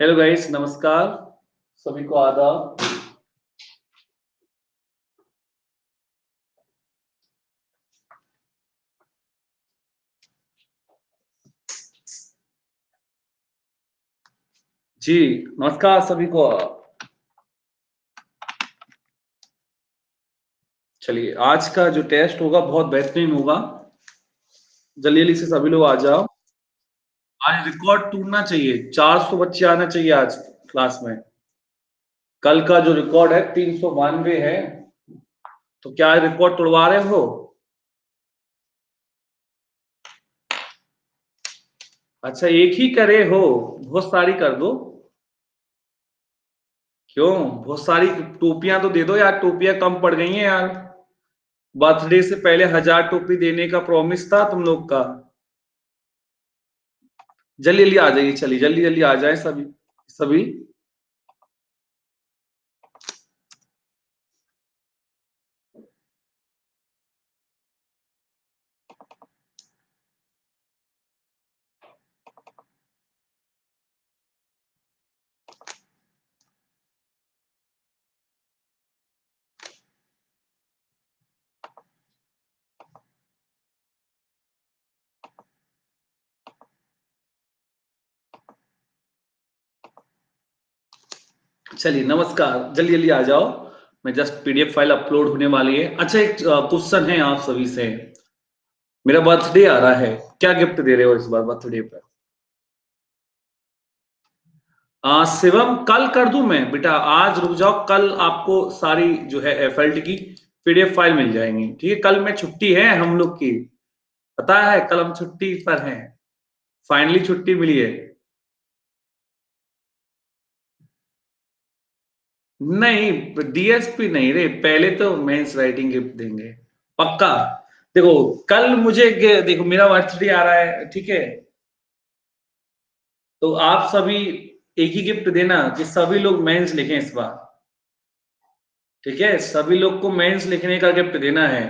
Hello guys, नमस्कार। सभी को आदाब। जी, नमस्कार सभी को। चलिए, आज का जो टेस्ट होगा बहुत बेहतरीन होगा। जल्दी-जल्दी से सभी लोग आ जाओ। आज रिकॉर्ड टूटना चाहिए, 400 बच्चे आना चाहिए आज क्लास में। कल का जो रिकॉर्ड है 392 है, तो क्या रिकॉर्ड तोड़वा रहे हो? अच्छा, एक ही करे हो, बहुत सारी कर दो। क्यों? बहुत सारी टोपियां तो दे दो यार, टोपियां कम पड़ गई हैं यार। बर्थडे से पहले 1000 टोपी देने का प्रॉमिस था तुम लोग का। जल्दी जल्दी आ जाइए, चलिए जल्दी जल्दी आ जाए सभी सभी। चलिए नमस्कार, जल्दी जल्दी आ जाओ। मैं जस्ट पीडीएफ फाइल अपलोड होने वाली है। अच्छा, एक क्वेश्चन है आप सभी से। मेरा बर्थडे आ रहा है, क्या गिफ्ट दे रहे हो इस बार बर्थडे पर? शिवम, कल कर दूं मैं बेटा? आज रुक जाओ, कल आपको सारी जो है एफएलटी की पीडीएफ फाइल मिल जाएंगी। ठीक है, कल में छुट्टी है हम लोग की। पता है, कल हम छुट्टी पर हैं। फाइनली छुट्टी मिली है। नहीं, डीएसपी नहीं रे, पहले तो मेंस राइटिंग गिफ्ट देंगे पक्का। देखो, कल मुझे देखो मेरा बर्थडे आ रहा है, ठीक है? तो आप सभी एक ही गिफ्ट देना कि सभी लोग मेंस लिखें इस बार। ठीक है, सभी लोग को मेंस लिखने का गिफ्ट देना है।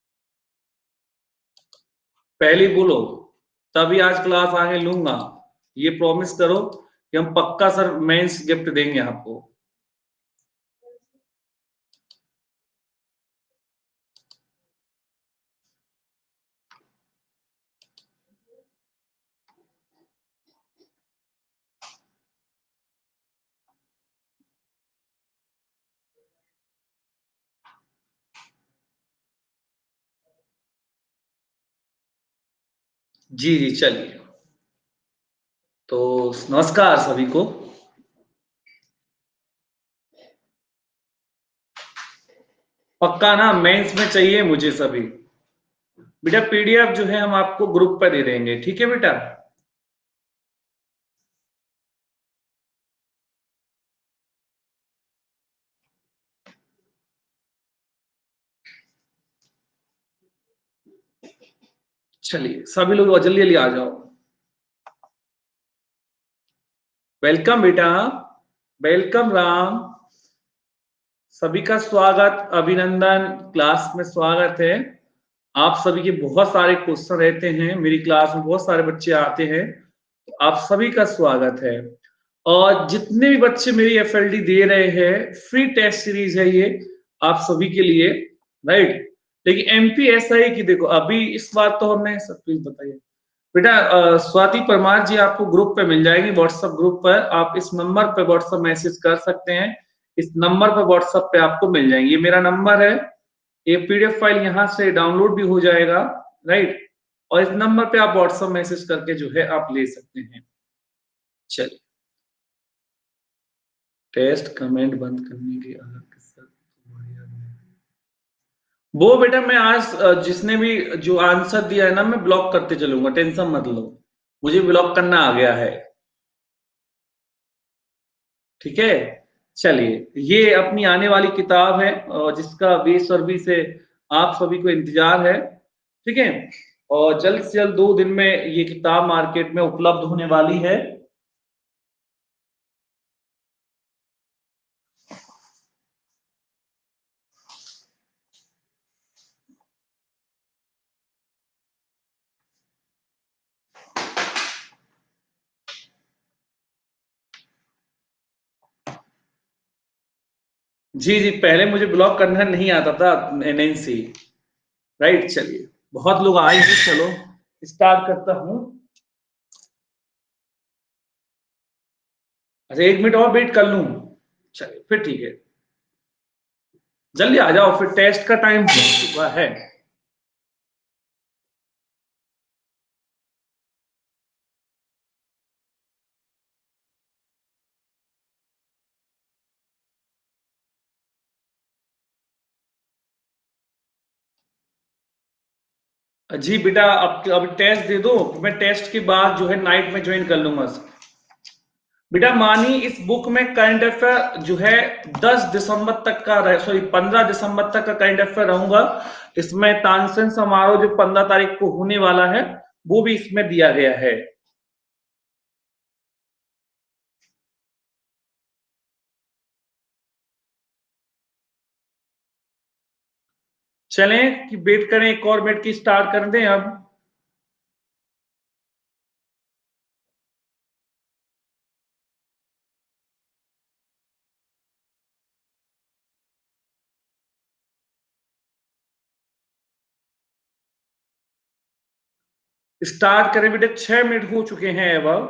पहले ही बोलो, तभी आज क्लास आगे लूंगा। ये प्रॉमिस करो कि हम पक्का सर मेंस गिफ्ट देंगे आपको। जी जी, चलिए। तो नमस्कार सभी को। पक्का ना, मेंस में चाहिए मुझे सभी। बेटा पीडीएफ जो है हम आपको ग्रुप पर दे देंगे, ठीक है बेटा? चलिए सभी लोग जल्दी जल्दी आ जाओ। वेलकम बेटा, वेलकम राम। सभी का स्वागत, अभिनंदन। क्लास में स्वागत है। आप सभी के बहुत सारे क्वेश्चन रहते हैं, मेरी क्लास में बहुत सारे बच्चे आते हैं, तो आप सभी का स्वागत है। और जितने भी बच्चे मेरी एफएलडी दे रहे हैं, फ्री टेस्ट सीरीज है ये आप सभी के लिए, राइट? लेकिन एमपीएसआई की देखो, अभी इस बार तो हमने सब कुछ बताइए बेटा। स्वाति परमार जी आपको ग्रुप पे मिल जाएगी, व्हाट्सएप ग्रुप पर। आप इस नंबर पे व्हाट्सएप मैसेज कर सकते हैं। इस नंबर पर व्हाट्सएप पे आपको मिल जाएंगे, ये मेरा नंबर है। ये पीडीएफ फाइल यहाँ से डाउनलोड भी हो जाएगा, राइट? और इस नंबर पे आप व्हाट्सएप मैसेज करके जो है आप ले सकते हैं। चलिए, टेस्ट कमेंट बंद करने की अलग किस्सा वो बेटा मैं आज जिसने भी जो आंसर दिया है ना, मैं ब्लॉक करते चलूंगा, टेंशन मत लो। मुझे ब्लॉक करना आ गया है। ठीक है, चलिए। ये अपनी आने वाली किताब है और जिसका बेसब्री से आप सभी को इंतजार है। ठीक है, और जल्द से जल्द 2 दिन में ये किताब मार्केट में उपलब्ध होने वाली है। जी जी, पहले मुझे ब्लॉग करना नहीं आता था एनएनसी। राइट, चलिए बहुत लोग आए हैं, चलो स्टार्ट करता हूँ। अच्छा, 1 मिनट और वेट कर लूं? चलिए फिर ठीक है, जल्दी आ जाओ, फिर टेस्ट का टाइम हो चुका है। जी बेटा, अब टेस्ट दे दो, मैं टेस्ट के बाद जो है नाइट में ज्वाइन कर लूंगा। बेटा मानी इस बुक में करंट अफेयर जो है 10 दिसंबर तक का, सॉरी 15 दिसंबर तक का करंट अफेयर रहूंगा। इसमें तानसेन समारोह जो 15 तारीख को होने वाला है वो भी इसमें दिया गया है। चलें कि वेट करें, एक और मिनट की स्टार्ट कर दें अब। स्टार्ट करें बेटे, 6 मिनट हो चुके हैं अब।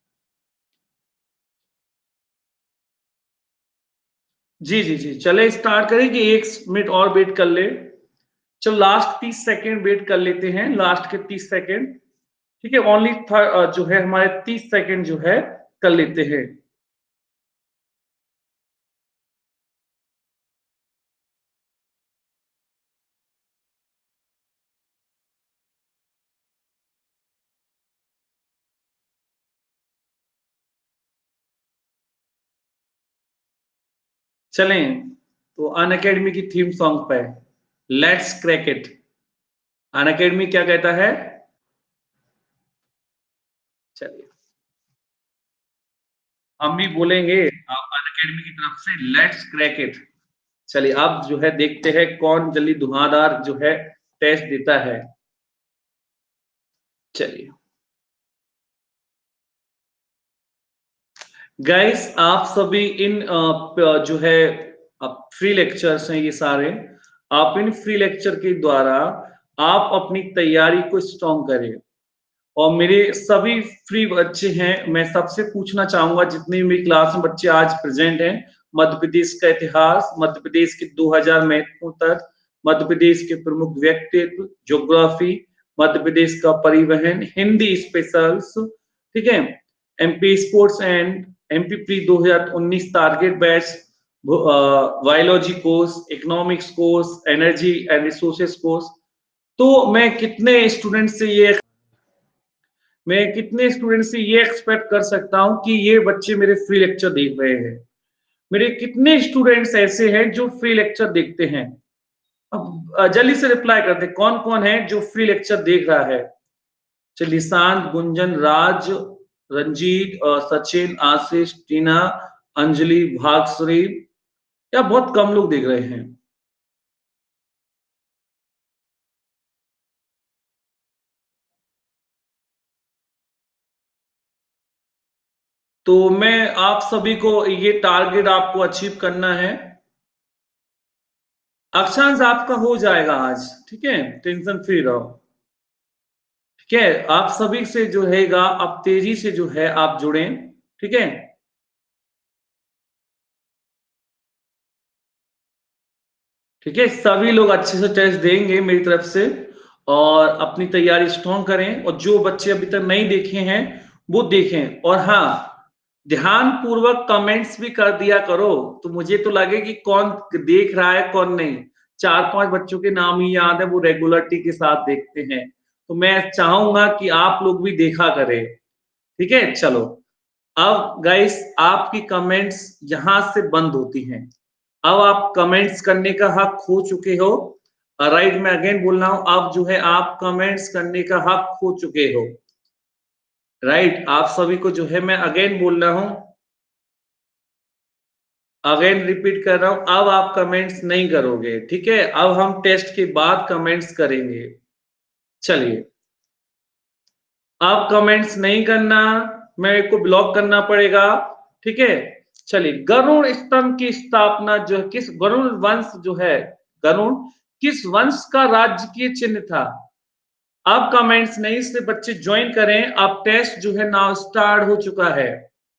जी जी जी, चले स्टार्ट करें कि 1 मिनट और वेट कर ले। चलो लास्ट 30 सेकेंड वेट कर लेते हैं, लास्ट के 30 सेकेंड। ठीक है, ओनली जो है हमारे 30 सेकेंड जो है कर लेते हैं। चलें तो अन अकेडमी की थीम सॉन्ग पे, let's crack it. Unacademy क्या कहता है? चलिए हम भी बोलेंगे आप अन अकेडमी की तरफ से, लेट्स क्रैक इट। चलिए अब जो है देखते हैं कौन जल्दी धुआंधार जो है टेस्ट देता है। चलिए गाइस, आप सभी इन जो है फ्री लेक्चर्स हैं ये सारे, आप इन फ्री लेक्चर के द्वारा आप अपनी तैयारी को स्ट्रॉन्ग करें। और मेरे सभी फ्री बच्चे हैं, मैं सबसे पूछना चाहूंगा जितने भी मेरी क्लास में बच्चे आज प्रेजेंट हैं, मध्य प्रदेश का इतिहास, मध्य प्रदेश के 2000 महत्वपूर्ण तथ्य, मध्य प्रदेश के प्रमुख व्यक्तित्व, ज्योग्राफी, मध्य प्रदेश का परिवहन, हिंदी स्पेशल्स, ठीक है, MP sports and MP pre 2019 target batch, biology course, economics course, energy and resources course. तो मैं कितने स्टूडेंट से ये एक्सपेक्ट कर सकता हूं कि ये बच्चे मेरे फ्री लेक्चर देख रहे हैं? मेरे कितने स्टूडेंट्स ऐसे हैं जो फ्री लेक्चर देखते हैं? अब जल्दी से रिप्लाई करते, कौन कौन है जो फ्री लेक्चर देख रहा है? चलिए शांत, गुंजन, राज, रंजीत, सचिन, आशीष, टीना, अंजलि, भागश्री, या बहुत कम लोग देख रहे हैं? तो मैं आप सभी को ये टारगेट आपको अचीव करना है। अक्षांश आपका हो जाएगा आज, ठीक है, टेंशन फ्री रहो। ठीक है, आप सभी से जो हैगा आप तेजी से जो है आप जुड़ें। ठीक है, ठीक है, सभी लोग अच्छे से टेस्ट देंगे मेरी तरफ से, और अपनी तैयारी स्ट्रॉन्ग करें, और जो बच्चे अभी तक नहीं देखे हैं वो देखें। और हाँ, ध्यान पूर्वक कमेंट्स भी कर दिया करो, तो मुझे तो लगे कि कौन देख रहा है कौन नहीं। 4-5 बच्चों के नाम ही याद है, वो रेगुलरिटी के साथ देखते हैं, तो मैं चाहूंगा कि आप लोग भी देखा करें। ठीक है, चलो अब गाइस आपकी कमेंट्स यहां से बंद होती हैं। अब आप कमेंट्स करने का हक खो चुके हो। राइट, मैं अगेन बोल रहा हूं, अब जो है आप कमेंट्स करने का हक खो चुके हो। राइट, आप सभी को जो है मैं अगेन बोल रहा हूं, अगेन रिपीट कर रहा हूं, अब आप कमेंट्स नहीं करोगे। ठीक है, अब हम टेस्ट के बाद कमेंट्स करेंगे। चलिए, अब कमेंट्स नहीं करना, मेरे को ब्लॉक करना पड़ेगा। ठीक है, चलिए, गरुड़ स्तंभ की स्थापना जो है किस गरुड़ वंश जो है, गरुड़ किस वंश का राजकीय चिन्ह था? अब कमेंट्स नहीं से बच्चे ज्वाइन करें, अब टेस्ट जो है नाउ स्टार्ट हो चुका है।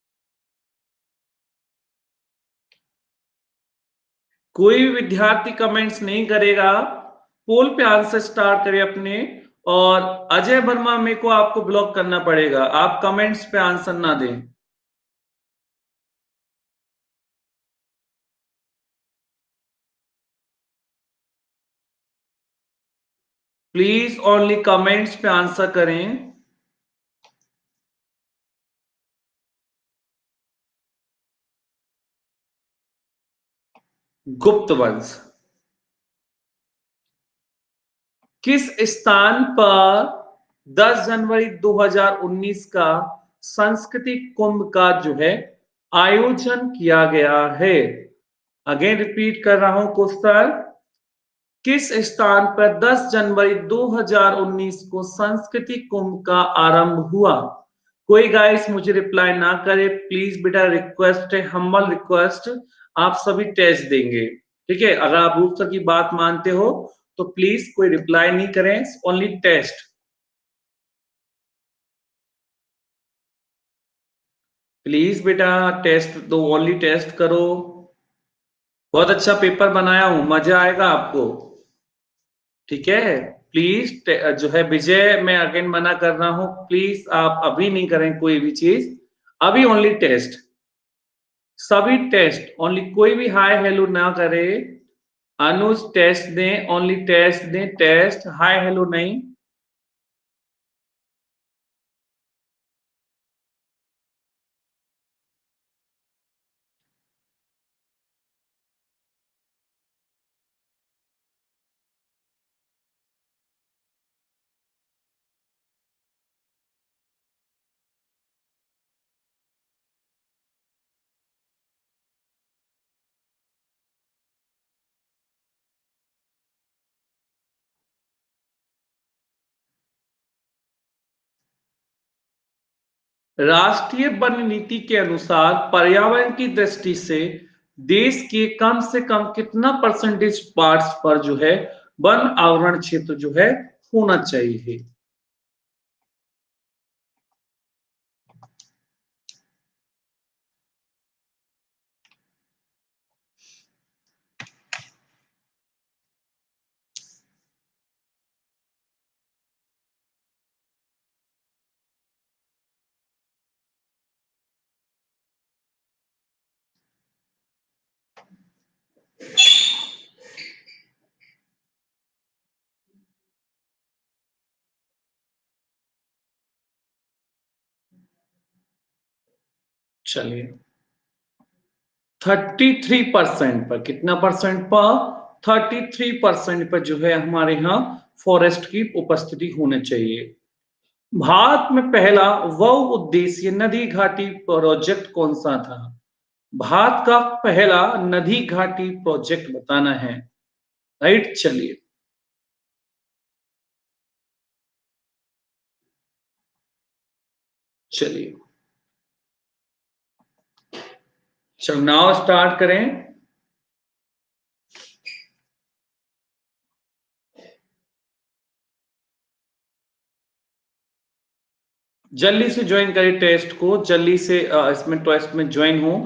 कोई भी विद्यार्थी कमेंट्स नहीं करेगा, पोल पे आंसर स्टार्ट करें अपने। और अजय वर्मा मेरे को आपको ब्लॉक करना पड़ेगा, आप कमेंट्स पे आंसर ना दें। प्लीज ओनली कमेंट्स पे आंसर करें। गुप्त वंश। किस स्थान पर 10 जनवरी 2019 का सांस्कृतिक कुंभ का जो है आयोजन किया गया है? अगेन रिपीट कर रहा हूं क्वेश्चन, किस स्थान पर 10 जनवरी 2019 को सांस्कृतिक कुंभ का आरंभ हुआ? कोई गाइस मुझे रिप्लाई ना करे प्लीज, बेटा रिक्वेस्ट है, हम्बल रिक्वेस्ट। आप सभी टेस्ट देंगे, ठीक है? अगर आप रूप सर की बात मानते हो तो प्लीज कोई रिप्लाई नहीं करें, ओनली टेस्ट। प्लीज बेटा टेस्ट दो, ओनली टेस्ट करो। बहुत अच्छा पेपर बनाया हूं, मजा आएगा आपको, ठीक है? प्लीज जो है विजय, मैं अगेन मना कर रहा हूं, प्लीज आप अभी नहीं करें कोई भी चीज, अभी ओनली टेस्ट, सभी टेस्ट ओनली, कोई भी हाय हेलो ना करे। अनुज टेस्ट दें, ओनली टेस्ट दें, टेस्ट, हाय हेलो नहीं। राष्ट्रीय वन नीति के अनुसार पर्यावरण की दृष्टि से देश के कम से कम कितना परसेंटेज पार्ट्स पर जो है वन आवरण क्षेत्र जो है होना चाहिए? चलिए, 33% पर, कितना परसेंट पर? 33% पर जो है हमारे यहाँ फॉरेस्ट की उपस्थिति होनी चाहिए। भारत में पहला बहु उद्देशीय नदी घाटी प्रोजेक्ट कौन सा था? भारत का पहला नदी घाटी प्रोजेक्ट बताना है, राइट? चलिए, चलिए, चलो नाउ स्टार्ट करें। जल्दी से ज्वाइन करें टेस्ट को, जल्दी से इसमें टेस्ट में ज्वाइन हो।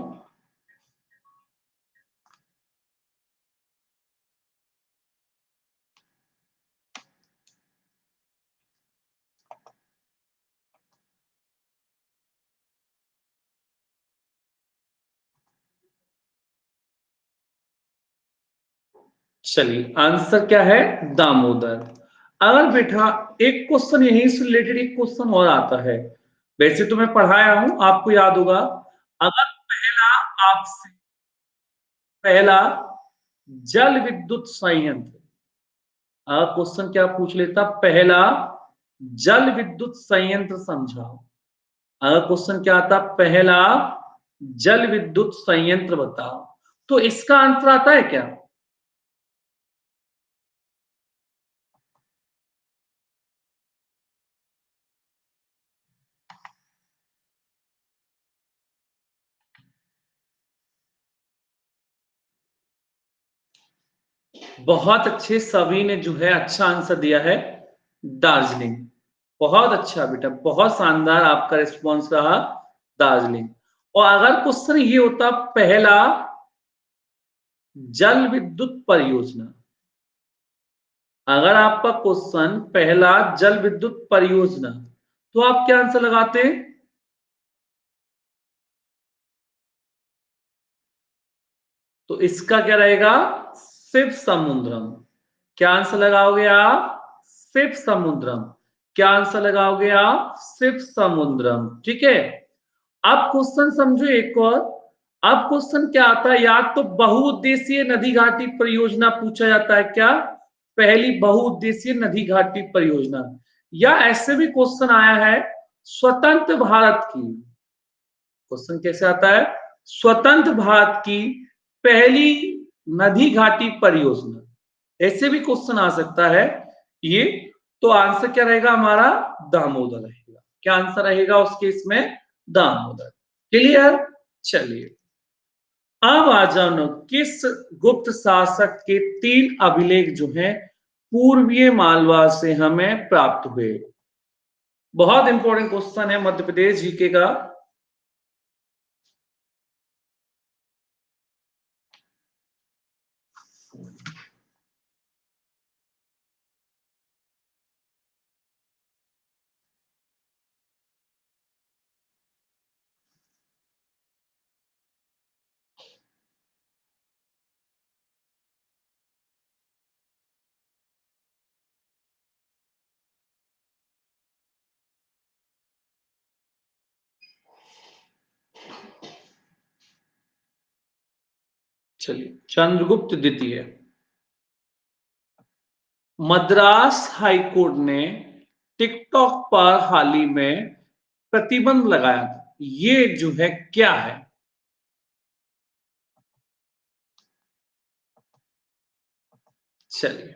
चलिए, आंसर क्या है? दामोदर। अगर बेटा एक क्वेश्चन यहीं से रिलेटेड एक क्वेश्चन और आता है, वैसे तो मैं पढ़ाया हूं, आपको याद होगा। अगर पहला, आपसे पहला जल विद्युत संयंत्र, क्वेश्चन क्या पूछ लेता, पहला जल विद्युत संयंत्र समझाओ। अगर क्वेश्चन क्या आता, पहला जल विद्युत संयंत्र बताओ, तो इसका आंसर आता है क्या? बहुत अच्छे, सभी ने जो है अच्छा आंसर दिया है, दार्जिलिंग। बहुत अच्छा बेटा, बहुत शानदार आपका रिस्पॉन्स रहा, दार्जिलिंग। और अगर क्वेश्चन ये होता पहला जल विद्युत परियोजना, अगर आपका क्वेश्चन पहला जल विद्युत परियोजना, तो आप क्या आंसर लगाते? तो इसका क्या रहेगा? शिव समुद्रम। क्या आंसर लगाओगे आप? शिव समुद्रम। क्या आंसर लगाओगे आप? शिव समुद्रम। ठीक है। अब क्वेश्चन समझो एक और। अब क्वेश्चन क्या आता है, या तो बहुउद्देशीय नदी घाटी परियोजना पूछा जाता है क्या, पहली बहुउद्देशीय नदी घाटी परियोजना, या ऐसे भी क्वेश्चन आया है स्वतंत्र भारत की, क्वेश्चन कैसे आता है, स्वतंत्र भारत की पहली नदी घाटी परियोजना, ऐसे भी क्वेश्चन आ सकता है ये। तो आंसर क्या रहेगा हमारा? दामोदर रहेगा। क्या आंसर रहेगा उस केस में? दामोदर। क्लियर? चलिए अब आ जाओ, किस गुप्त शासक के 3 अभिलेख जो हैं पूर्वीय मालवा से हमें प्राप्त हुए? बहुत इंपॉर्टेंट क्वेश्चन है मध्य प्रदेश जीके का। चलिए, चंद्रगुप्त द्वितीय। मद्रास हाईकोर्ट ने टिकटॉक पर हाल ही में प्रतिबंध लगाया था, ये जो है क्या है? चलिए,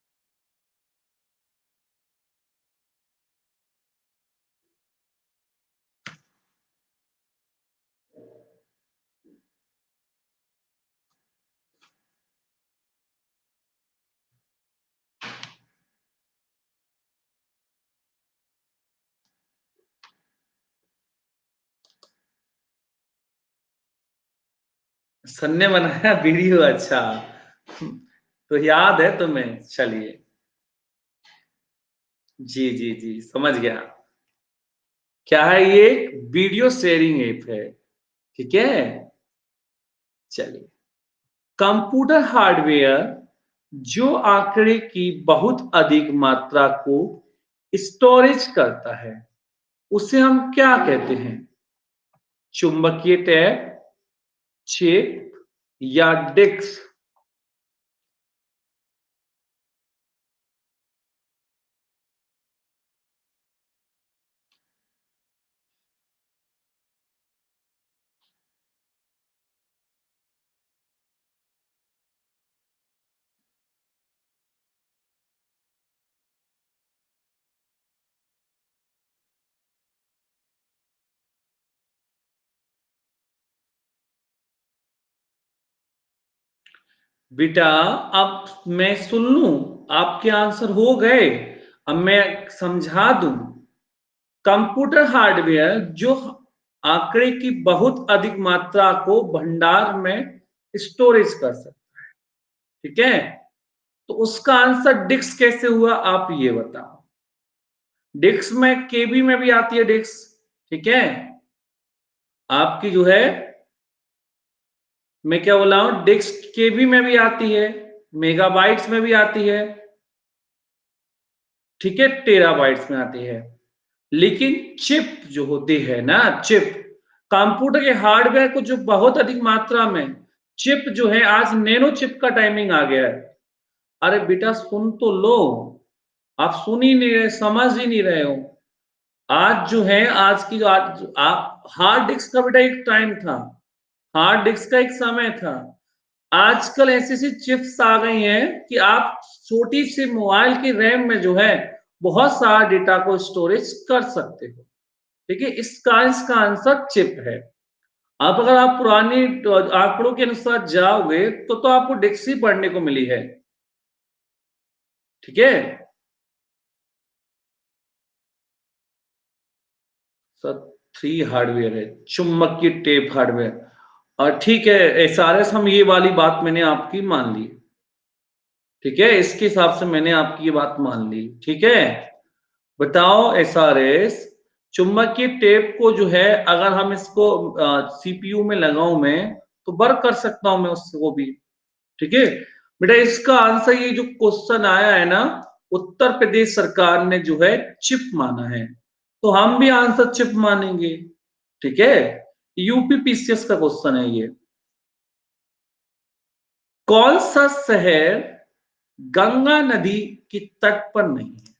सन ने बनाया वीडियो, अच्छा। तो याद है तुम्हें? चलिए, जी जी जी, समझ गया। क्या है ये? वीडियो शेयरिंग ऐप है। ठीक है। चलिए, कंप्यूटर हार्डवेयर जो आंकड़े की बहुत अधिक मात्रा को स्टोरेज करता है, उसे हम क्या कहते हैं? चुंबकीय टैप, चिप, या डिस्क? बेटा, अब मैं सुन लूं, आपके आंसर हो गए, अब मैं समझा दूं। कंप्यूटर हार्डवेयर जो आंकड़े की बहुत अधिक मात्रा को भंडार में स्टोरेज कर सकता है, ठीक है, तो उसका आंसर डिस्क कैसे हुआ, आप ये बताओ। डिस्क में केबी में भी आती है डिस्क, ठीक है, आपकी जो है, मैं क्या बोला हूं, डिस्क केबी में भी आती है, मेगाबाइट्स में भी आती है, ठीक है, टेराबाइट्स में आती है। लेकिन चिप जो होती है ना, चिप, कंप्यूटर के हार्डवेयर को जो बहुत अधिक मात्रा में चिप जो है, आज नैनो चिप का टाइमिंग आ गया है। अरे बेटा सुन तो लो, आप सुन ही नहीं रहे, समझ ही नहीं रहे हो। आज जो है, आज की जो आज आप हार्ड डिस्क का बेटा एक टाइम था, हार्ड डिस्क का एक समय था। आजकल ऐसी ऐसी चिप्स आ गई हैं कि आप छोटी सी मोबाइल की रैम में जो है बहुत सारा डेटा को स्टोरेज कर सकते हो। ठीक है, इसका आंसर चिप है। अब अगर आप पुरानी आंकड़ों के अनुसार जाओगे तो आपको डिक्स ही पढ़ने को मिली है। ठीक है सर, 3 हार्डवेयर है, चुंबकीय टेप हार्डवेयर। और ठीक है एसआरएस, हम ये वाली बात मैंने आपकी मान ली, ठीक है, इसके हिसाब से मैंने आपकी ये बात मान ली, ठीक है। बताओ एसआरएस, चुंबकीय टेप को जो है अगर हम इसको सीपीयू में लगाऊं मैं, तो वर्क कर सकता हूं मैं उसको भी, ठीक है। बेटा इसका आंसर, ये जो क्वेश्चन आया है ना, उत्तर प्रदेश सरकार ने जो है चिप माना है, तो हम भी आंसर चिप मानेंगे, ठीक है। यूपी पीसीएस का क्वेश्चन है ये। कौन सा शहर गंगा नदी की तट पर नहीं है?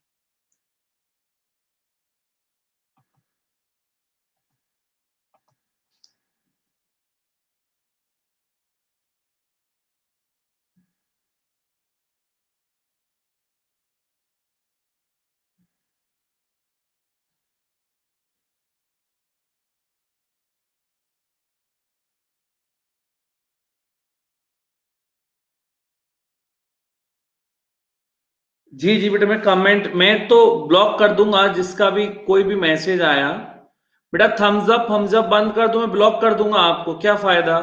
जी जी बेटा, मैं कमेंट में तो ब्लॉक कर दूंगा जिसका भी कोई भी मैसेज आया। बेटा थम्स अप बंद कर दो, मैं ब्लॉक कर दूंगा आपको, क्या फायदा।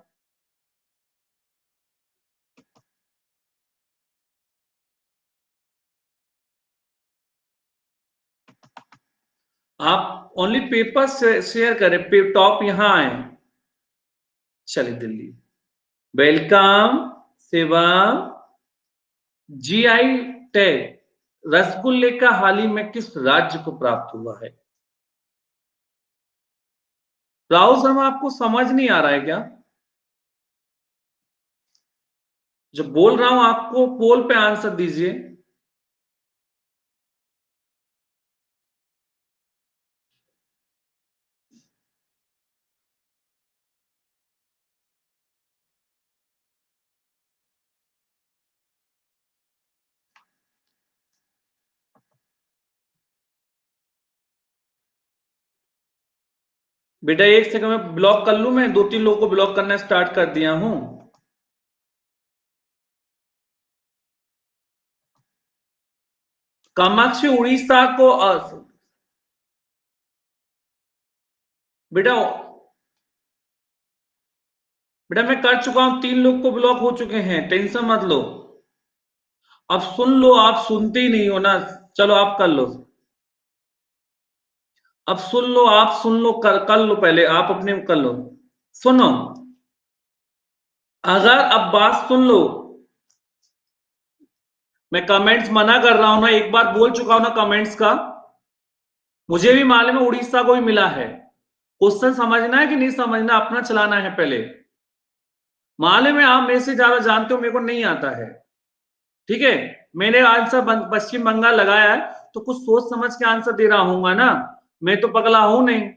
आप ओनली पेपर शेयर करें, टॉप यहां आए। चलिए Delhi, welcome Shivam. GI tag रसगुल्ले का हाल ही में किस राज्य को प्राप्त हुआ है? राहुल शर्मा, आपको समझ नहीं आ रहा है क्या? जो बोल रहा हूं आपको पोल पे आंसर दीजिए। बेटा एक सेकंड में ब्लॉक कर लूं, मैं 2-3 लोगों को ब्लॉक करना स्टार्ट कर दिया हूं। कामाक्षी उड़ीसा को बेटा बेटा मैं कर चुका हूं, 3 लोग को ब्लॉक हो चुके हैं, टेंशन मत लो। अब सुन लो, आप सुनते ही नहीं हो ना। चलो आप कर लो, अब सुन लो, आप सुन लो, कर लो, पहले आप अपने कर लो। सुनो, अगर अब बात सुन लो, मैं कमेंट्स मना कर रहा हूं ना, एक बार बोल चुका हूं ना कमेंट्स का। मुझे भी मालूम है उड़ीसा को भी मिला है, क्वेश्चन समझना है कि नहीं समझना, अपना चलाना है पहले। मालूम है आप मेरे से ज्यादा जानते हो, मेरे को नहीं आता है, ठीक है। मैंने आंसर पश्चिम बंगाल लगाया है, तो कुछ सोच समझ के आंसर दे रहा हूँ ना, मैं तो पगला हूं नहीं।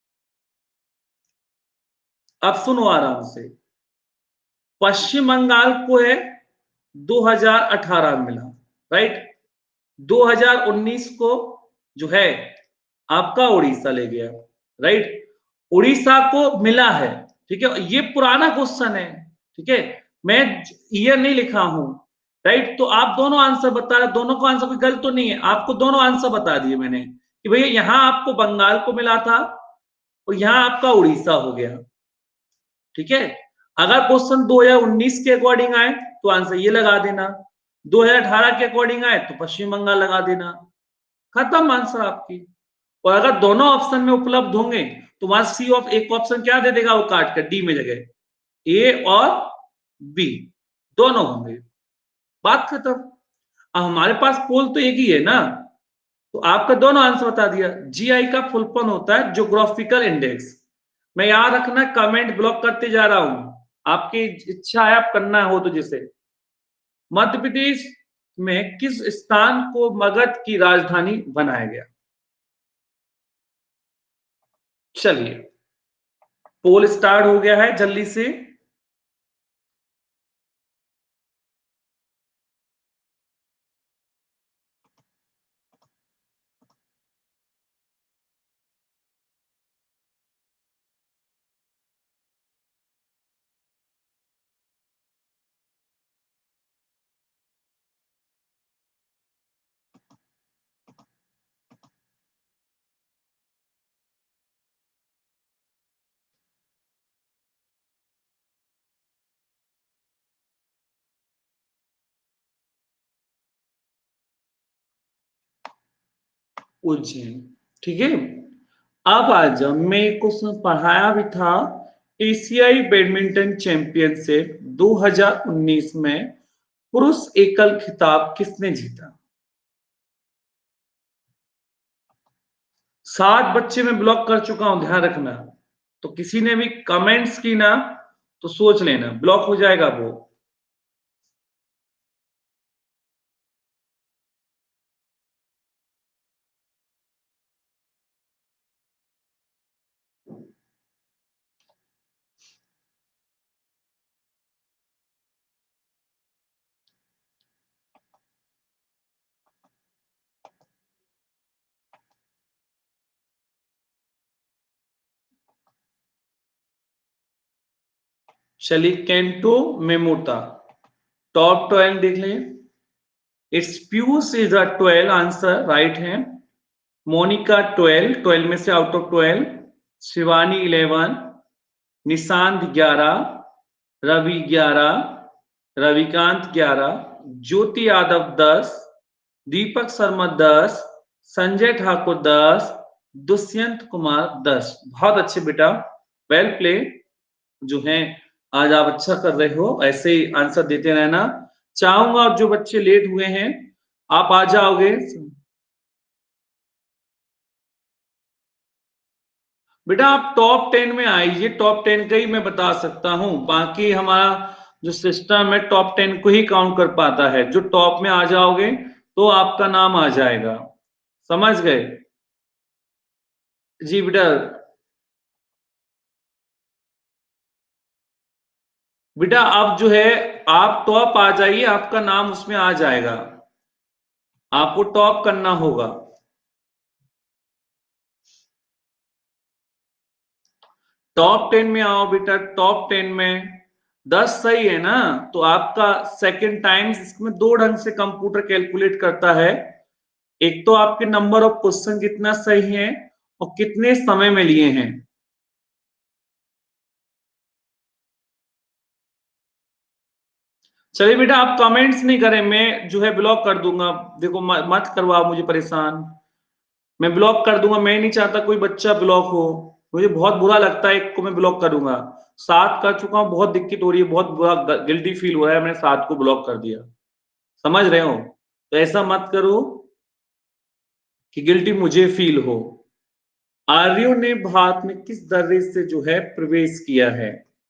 अब सुनो आराम से, पश्चिम बंगाल को है 2018 में मिला, राइट। 2019 को जो है आपका उड़ीसा ले गया, राइट। उड़ीसा को मिला है, ठीक है, ये पुराना क्वेश्चन है, ठीक है। मैं ईयर नहीं लिखा हूं, राइट। तो आप दोनों आंसर बता रहे, दोनों को आंसर कोई गलत तो नहीं है, आपको दोनों आंसर बता दिए मैंने कि भैया यहां आपको बंगाल को मिला था और यहां आपका उड़ीसा हो गया, ठीक है। अगर क्वेश्चन 2019 के अकॉर्डिंग आए तो आंसर ये लगा देना, 2018 के अकॉर्डिंग आए तो पश्चिम बंगाल लगा देना, खत्म आंसर आपकी। और अगर दोनों ऑप्शन में उपलब्ध होंगे तो वहां सी ऑफ एक ऑप्शन क्या दे देगा, वो काट कर डी में जगह ए और बी दोनों होंगे, बात खत्म। अब हमारे पास पोल तो एक ही है ना, तो आपका दोनों आंसर बता दिया। जीआई का फुल फॉर्म होता है ज्योग्राफिकल इंडेक्स। मैं याद रखना, कमेंट ब्लॉक करते जा रहा हूं, आपकी इच्छा है आप करना हो तो। जैसे मध्य प्रदेश में किस स्थान को मगध की राजधानी बनाया गया? चलिए, पोल स्टार्ट हो गया है, जल्दी से। उज्जैन। ठीक है, अब आ जाओ, मैं क्वेश्चन पढ़ाया भी था। एशियाई बैडमिंटन चैंपियनशिप 2019 में पुरुष एकल खिताब किसने जीता? 60 बच्चे मैं ब्लॉक कर चुका हूं, ध्यान रखना। तो किसी ने भी कमेंट्स की ना तो सोच लेना, ब्लॉक हो जाएगा वो। चलिए, केंटो मेमोटा टॉप 12 देख लें। It's Piyush is a 12 answer, right है। मोनिका 12, 12 में से आउट ऑफ 12। शिवानी 11, निशांत 11, रवि 11, रविकांत 11, ज्योति यादव 10, दीपक शर्मा 10, संजय ठाकुर 10, दुष्यंत कुमार 10। बहुत अच्छे बेटा, वेल प्ले। जो है आज आप अच्छा कर रहे हो, ऐसे ही आंसर देते रहना चाहूंगा। और जो बच्चे लेट हुए हैं, आप आ जाओगे। बेटा आप टॉप 10 में आइए, टॉप 10 का ही मैं बता सकता हूं। बाकी हमारा जो सिस्टम है टॉप 10 को ही काउंट कर पाता है। जो टॉप में आ जाओगे तो आपका नाम आ जाएगा, समझ गए? जी बेटा। बेटा अब जो है आप टॉप आ जाइए, आपका नाम उसमें आ जाएगा। आपको टॉप करना होगा। टॉप 10 में आओ बेटा, टॉप 10 में 10 सही है ना? तो आपका सेकंड टाइम्स इसमें दो ढंग से कंप्यूटर कैलकुलेट करता है। एक तो आपके नंबर ऑफ क्वेश्चन कितना सही है और कितने समय में लिए हैं। चलिए बेटा, आप कमेंट्स नहीं करें, मैं जो है ब्लॉक कर दूंगा। देखो मत करवाओ मुझे परेशान, मैं ब्लॉक कर दूंगा। मैं नहीं चाहता कोई बच्चा ब्लॉक हो, मुझे बहुत बुरा लगता है एक को मैं ब्लॉक करूंगा। 7 कर चुका हूं, बहुत दिक्कत हो रही है, बहुत बुरा गिल्टी फील हो रहा है, मैंने 7 को ब्लॉक कर दिया। समझ रहे हो? तो ऐसा मत करो कि गिल्टी मुझे फील हो। आर्यों ने भारत में किस दर्रे से जो है प्रवेश किया है?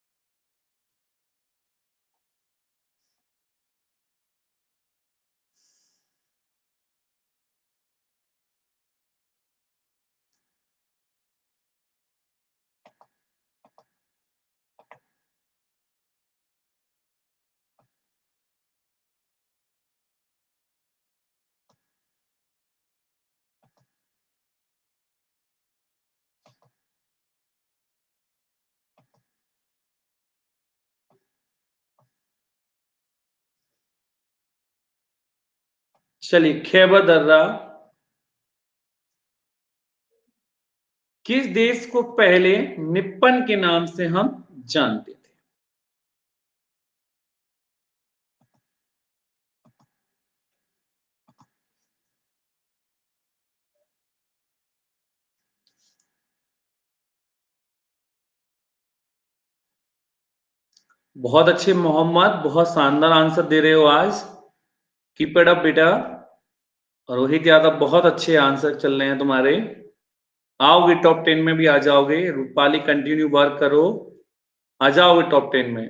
चलिए, खैबर दर्रा किस देश को पहले निप्पन के नाम से हम जानते थे? बहुत अच्छे मोहम्मद, बहुत शानदार आंसर दे रहे हो आज। कीप इट अप बेटा। और रोहित यादव, बहुत अच्छे आंसर चल रहे हैं तुम्हारे। आओगे टॉप 10 में भी आ जाओगे। रूपाली कंटिन्यू वर्क करो, आ जाओगे टॉप 10 में।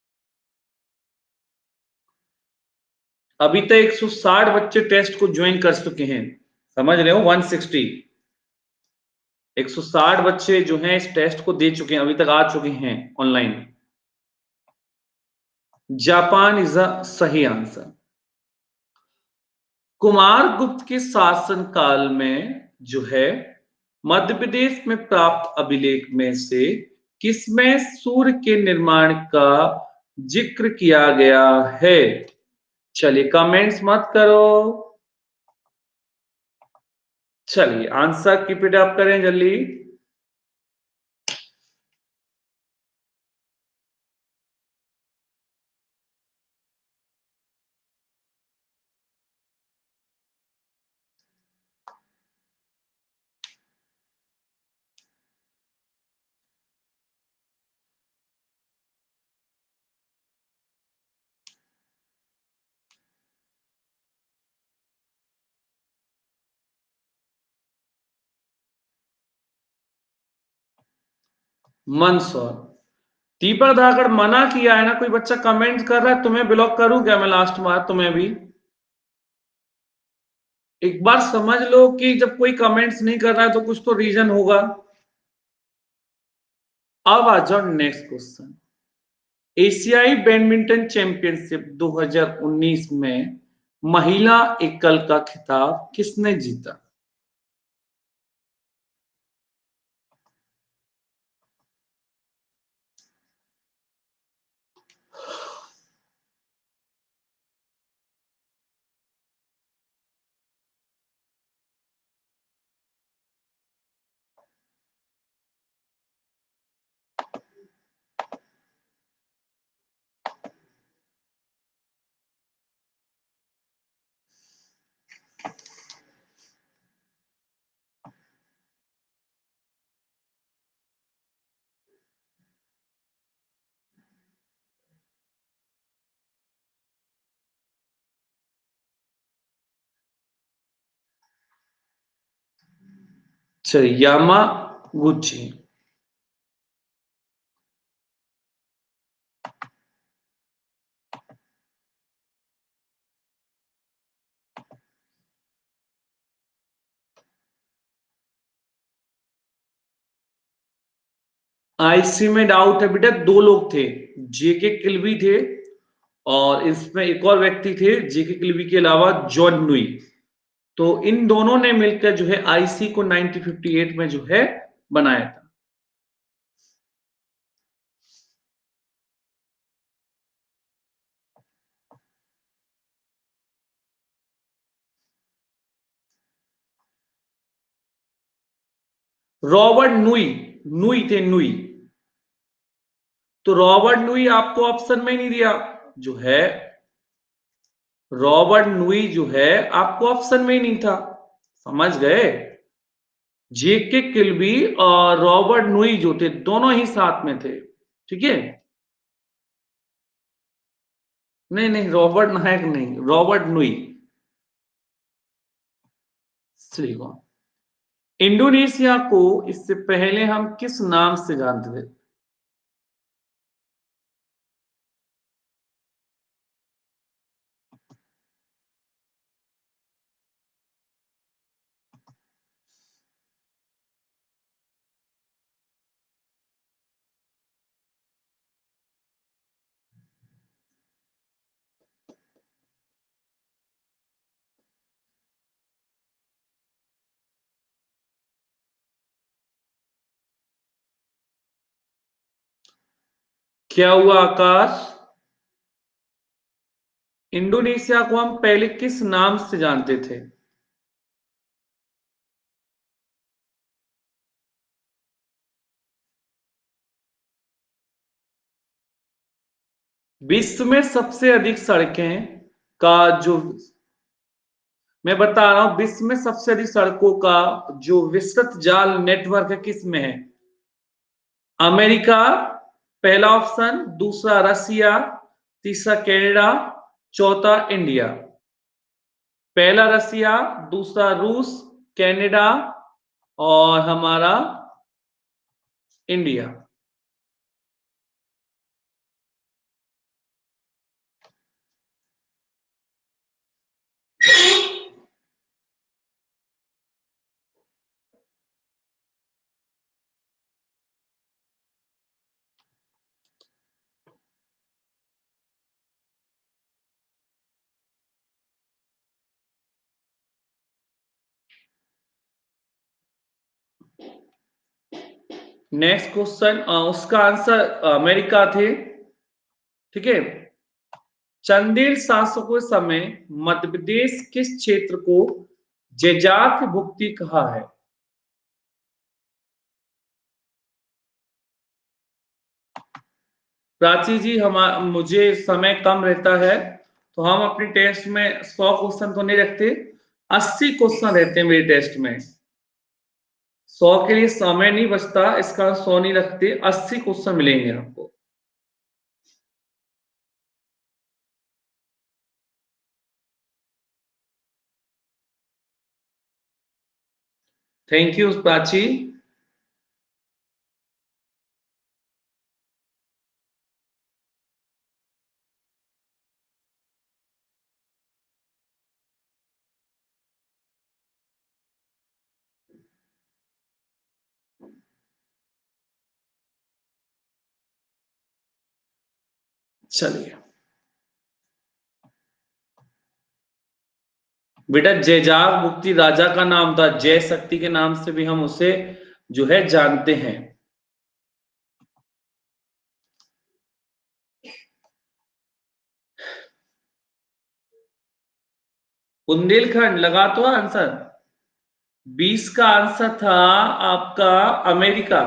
अभी तक 160 बच्चे टेस्ट को ज्वाइन कर चुके हैं, समझ रहे हो? 160, 160 बच्चे जो हैं इस टेस्ट को दे चुके हैं, अभी तक आ चुके हैं ऑनलाइन। जापान इज अ सही आंसर। कुमार गुप्त के शासन काल में जो है मध्य प्रदेश में प्राप्त अभिलेख में से किसमें सूर्य के निर्माण का जिक्र किया गया है? चलिए, कमेंट्स मत करो। चलिए, आंसर कीप इट अप करें जल्दी। मंदसौर। दीपक धाकड़ मना किया है ना, कोई बच्चा कमेंट कर रहा है, तुम्हें ब्लॉक करूं क्या मैं लास्ट बार, तुम्हें भी एक बार समझ लो कि जब कोई कमेंट्स नहीं कर रहा है तो कुछ तो रीजन होगा। अब आ जाओ नेक्स्ट क्वेश्चन। एशियाई बैडमिंटन चैंपियनशिप 2019 में महिला एकल का खिताब किसने जीता? चलिए, यामागुची। आईसी में डाउट है बेटा, दो लोग थे, जेके किल्बी थे और इसमें एक और व्यक्ति थे जेके किल्बी के अलावा, जॉन नुई। तो इन दोनों ने मिलकर जो है आईसी को 1958 में जो है बनाया था। रॉबर्ट नुई, नुई थे नुई। तो रॉबर्ट नुई आपको ऑप्शन में नहीं दिया जो है, रॉबर्ट नुई जो है आपको ऑप्शन में ही नहीं था, समझ गए? जेके किल्बी और रॉबर्ट नुई जो थे दोनों ही साथ में थे, ठीक है। नहीं नहीं, रॉबर्ट नायक नहीं, रॉबर्ट नुई। श्रीगोन। इंडोनेशिया को इससे पहले हम किस नाम से जानते थे? क्या हुआ आकाश? इंडोनेशिया को हम पहले किस नाम से जानते थे? विश्व में सबसे अधिक सड़कें का जो, मैं बता रहा हूं, विश्व में सबसे अधिक सड़कों का जो विस्तृत जाल नेटवर्क है किस में है? अमेरिका पहला ऑप्शन, दूसरा रसिया, तीसरा कनाडा, चौथा इंडिया। पहला रसिया, दूसरा रूस, कनाडा और हमारा इंडिया। नेक्स्ट क्वेश्चन, उसका आंसर अमेरिका थे, ठीक है। चंदेल शासकों के समय मध्य प्रदेश किस क्षेत्र को जेजाक भुक्ति कहा है? प्राची जी, हम मुझे समय कम रहता है तो हम अपने टेस्ट में 100 क्वेश्चन तो नहीं रखते, 80 क्वेश्चन रहते हैं मेरे टेस्ट में। 100 के लिए समय नहीं बचता, इसका 100 नहीं रखते, 80 क्वेश्चन मिलेंगे आपको। Thank you Prachi. चलिए बेटा, जयजाग मुक्ति राजा का नाम था, जय शक्ति के नाम से भी हम उसे जो है जानते हैं। बुंदेलखंड लगा तो आंसर। 20 का आंसर था आपका अमेरिका।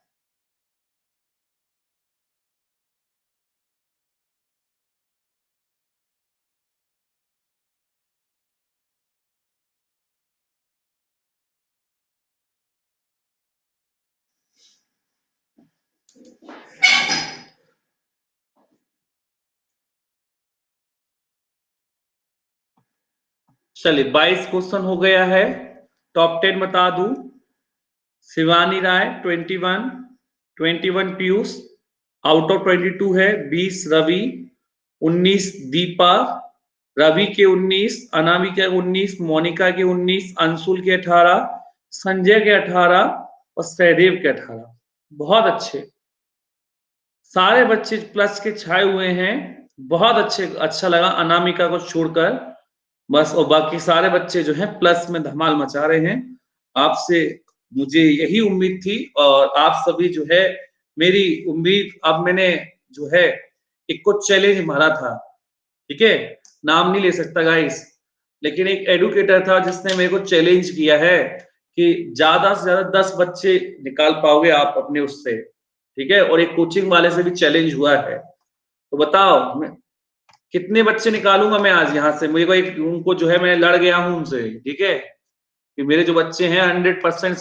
चलिए 22 क्वेश्चन हो गया है। टॉप 10 बता दूं। शिवानी राय 21, 21 पीयूष, आउट ऑफ 22 है। 20 रवि, 19 दीपा, रवि के 19, अनामिका के 19, मोनिका के 19, अंशुल के 18, संजय के 18 और सहदेव के 18। बहुत अच्छे, सारे बच्चे प्लस के छाए हुए हैं। बहुत अच्छे, अच्छा लगा अनामिका को छोड़कर बस, और बाकी सारे बच्चे जो हैं प्लस में धमाल मचा रहे हैं। आपसे मुझे यही उम्मीद थी, और आप सभी जो है मेरी उम्मीद, अब मैंने जो है एक को चैलेंज मारा था, ठीक है, नाम नहीं ले सकता गाइस, लेकिन एक एडुकेटर था जिसने मेरे को चैलेंज किया है कि ज्यादा से ज्यादा 10 बच्चे निकाल पाओगे आप अपने उससे, ठीक है, और एक कोचिंग वाले से भी चैलेंज हुआ है। तो बताओ मैं कितने बच्चे निकालूंगा मैं आज यहाँ से। मुझे को एक, उनको जो है मैं लड़ गया हूं उनसे, ठीक है, कि मेरे जो बच्चे हैं 100%,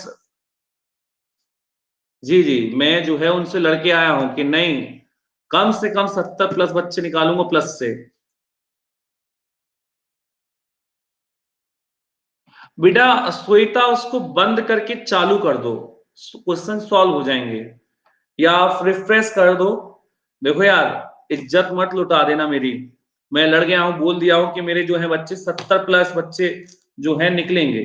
जी जी, मैं जो है उनसे लड़के आया हूं कि नहीं, कम से कम 70 प्लस बच्चे निकालूंगा प्लस से। बेटा श्वेता, उसको बंद करके चालू कर दो, क्वेश्चन सॉल्व हो जाएंगे, या आप रिफ्रेश कर दो। देखो यार, इज्जत मत लुटा देना मेरी। मैं लड़ गया हूं, बोल दिया हूं कि मेरे जो है बच्चे 70 प्लस बच्चे जो है निकलेंगे।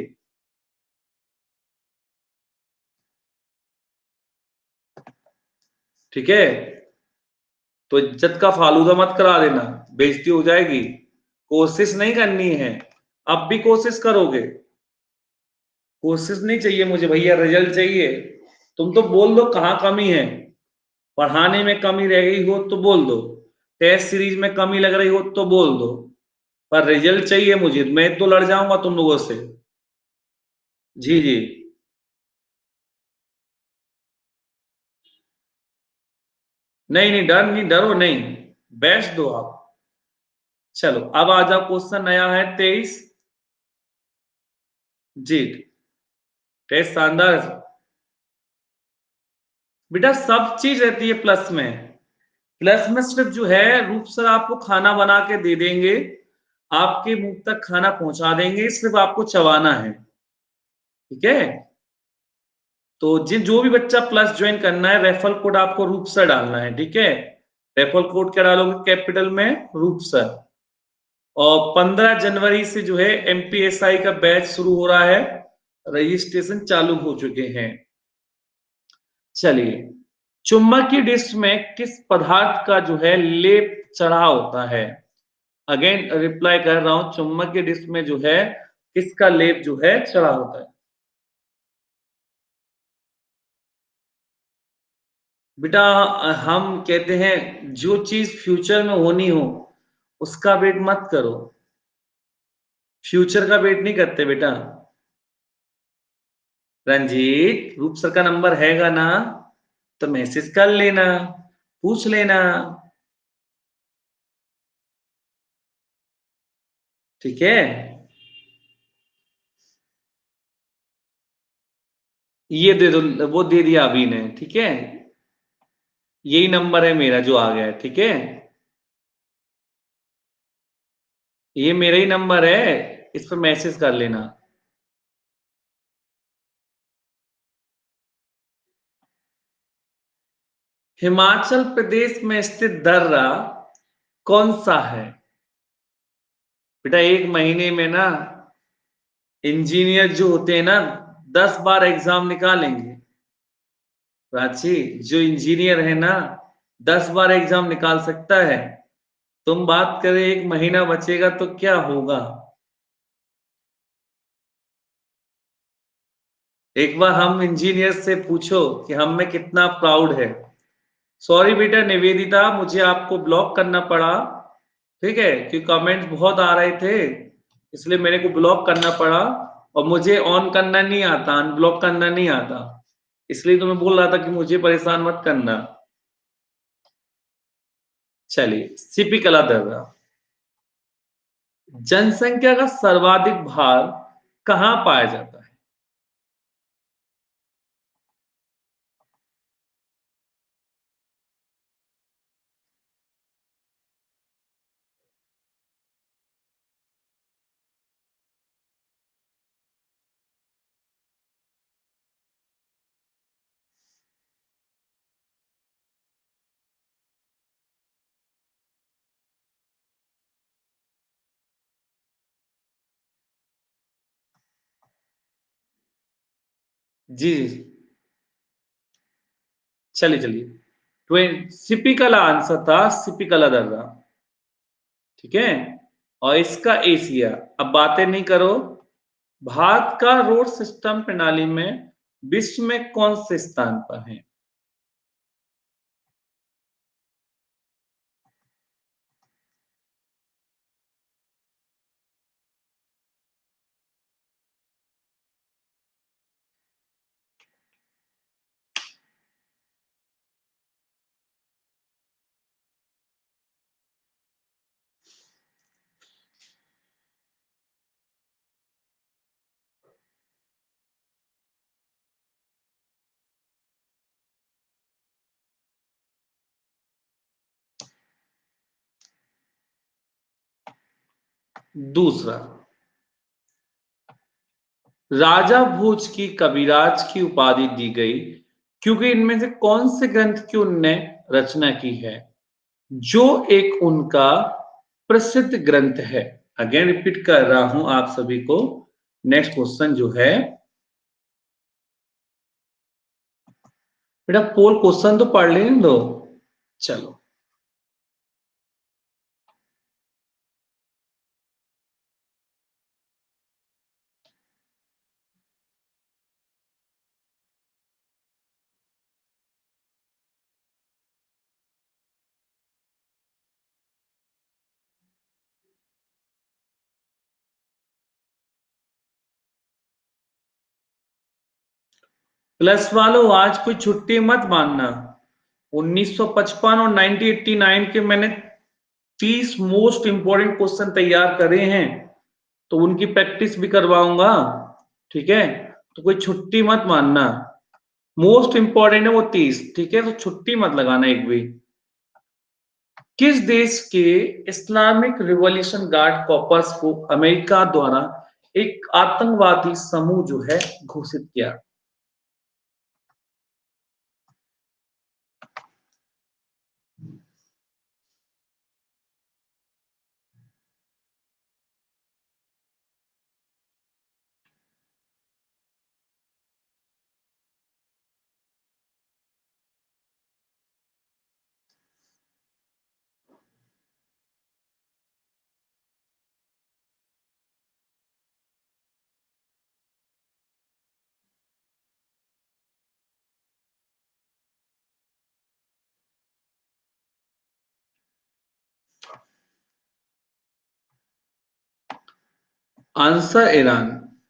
ठीक है, तो इज्जत का फालूदा मत करा देना, बेइज्जती हो जाएगी। कोशिश नहीं करनी है, अब भी कोशिश करोगे। कोशिश नहीं चाहिए मुझे भैया, रिजल्ट चाहिए। तुम तो बोल दो कहाँ कमी है, पढ़ाने में कमी रह गई हो तो बोल दो, टेस्ट सीरीज में कमी लग रही हो तो बोल दो, पर रिजल्ट चाहिए मुझे। मैं तो लड़ जाऊंगा तुम लोगों से। जी जी, नहीं नहीं, डर नहीं, डरो नहीं, बेस्ट दो आप। चलो अब आ जाओ, क्वेश्चन नया है 23। जी, टेस्ट शानदार। बेटा सब चीज रहती है प्लस में, प्लस में सिर्फ जो है रूप सर आपको खाना बना के दे देंगे, आपके मुंह तक खाना पहुंचा देंगे, सिर्फ आपको चबाना है, ठीक है। तो जिन जो भी बच्चा प्लस ज्वाइन करना है, रेफरल कोड आपको रूप सर डालना है, ठीक है। रेफरल कोड क्या डालोगे, कैपिटल में रूप सर। और 15 जनवरी से जो है एमपीएसआई का बैच शुरू हो रहा है, रजिस्ट्रेशन चालू हो चुके हैं। चलिए, चुम्बकीय डिस्क में किस पदार्थ का जो है लेप चढ़ा होता है। अगेन रिप्लाई कर रहा हूं, चुम्बकीय डिस्क में जो है किसका लेप जो है चढ़ा होता है। बेटा हम कहते हैं जो चीज फ्यूचर में होनी हो उसका वेट मत करो, फ्यूचर का वेट नहीं करते बेटा। रंजीत, रूप सर का नंबर हैगा ना, तो मैसेज कर लेना, पूछ लेना, ठीक है। ये दे दो, वो दे दिया अभी ने, ठीक है। यही नंबर है मेरा जो आ गया है, ठीक है। ये मेरा ही नंबर है, इस पर मैसेज कर लेना। हिमाचल प्रदेश में स्थित दर्रा कौन सा है। बेटा एक महीने में ना इंजीनियर जो होते हैं ना 10 बार एग्जाम निकालेंगे। प्राची, जो इंजीनियर है ना 10 बार एग्जाम निकाल सकता है। तुम बात करें 1 महीना बचेगा तो क्या होगा। एक बार हम इंजीनियर से पूछो कि हम में कितना प्राउड है। सॉरी बेटा निवेदिता, मुझे आपको ब्लॉक करना पड़ा। ठीक है, क्योंकि कमेंट्स बहुत आ रहे थे, इसलिए मेरे को ब्लॉक करना पड़ा। और मुझे ऑन करना नहीं आता, अनब्लॉक करना नहीं आता, इसलिए तो मैं बोल रहा था कि मुझे परेशान मत करना। चलिए, सीपी कला दर्रा। जनसंख्या का सर्वाधिक भाग कहाँ पाया जाता है। जी, चलिए चलिए, सीपी कला आंसर था, सीपी कला दर्रा। ठीक है, और इसका एशिया। अब बातें नहीं करो। भारत का रोड सिस्टम प्रणाली में विश्व में कौन से स्थान पर है। दूसरा, राजा भोज की कविराज की उपाधि दी गई क्योंकि इनमें से कौन से ग्रंथ की उनने रचना की है, जो एक उनका प्रसिद्ध ग्रंथ है। अगेन रिपीट कर रहा हूं आप सभी को। नेक्स्ट क्वेश्चन जो है, बेटा पोल क्वेश्चन तो पढ़ लेने दो। चलो, प्लस वालों आज कोई छुट्टी मत मानना। 1955 और 1989 के मैंने 30 मोस्ट इंपोर्टेंट क्वेश्चन तैयार करे हैं, तो उनकी प्रैक्टिस भी करवाऊंगा। ठीक है, तो कोई छुट्टी मत मानना। मोस्ट इंपोर्टेंट है वो 30। ठीक है, तो छुट्टी मत लगाना एक भी। किस देश के इस्लामिक रिवॉल्यूशन गार्ड कॉर्पस को अमेरिका द्वारा एक आतंकवादी समूह जो है घोषित किया। Answer Iran.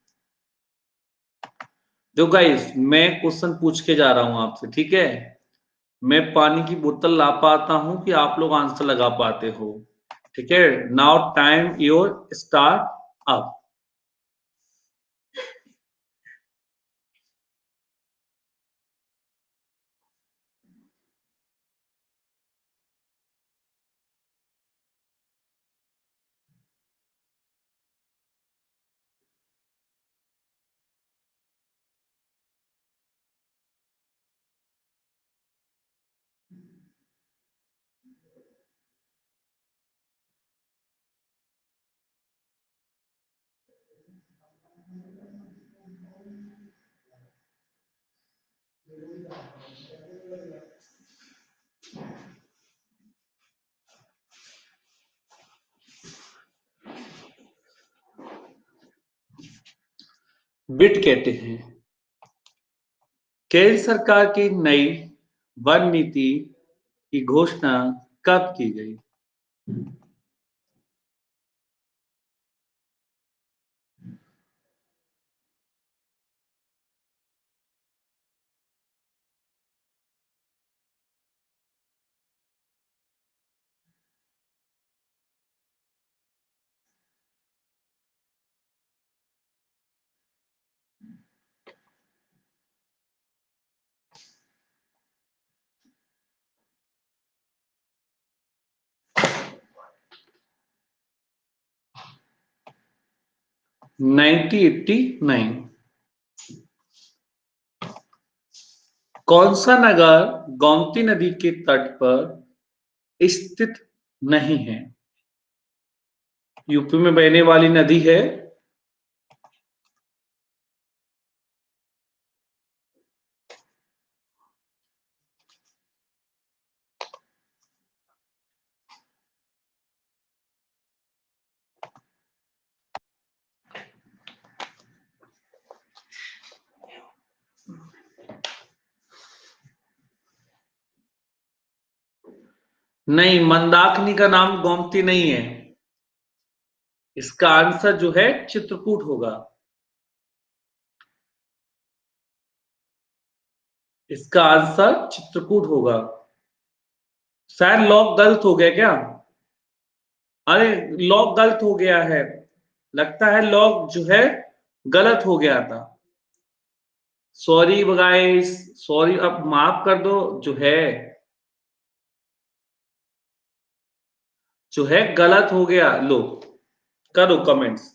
जो गाइस, मैं क्वेश्चन पूछ के जा रहा हूं आपसे, ठीक है। मैं पानी की बोतल ला पाता हूं कि आप लोग आंसर लगा पाते हो। ठीक है, now time your start up. बिट कहते हैं। केंद्र सरकार की नई वन नीति की घोषणा कब की गई? नाइनटीन 1989। कौन सा नगर गोमती नदी के तट पर स्थित नहीं है? यूपी में बहने वाली नदी है। नहीं, मंदाकिनी का नाम गोमती नहीं है। इसका आंसर जो है चित्रकूट होगा। इसका आंसर चित्रकूट होगा। शायद लॉक गलत हो गया क्या? अरे, लॉक गलत हो गया है। लगता है लॉक जो है गलत हो गया था। सॉरी गाइस, सॉरी, अब माफ कर दो। जो है गलत हो गया। लो, करो कमेंट्स।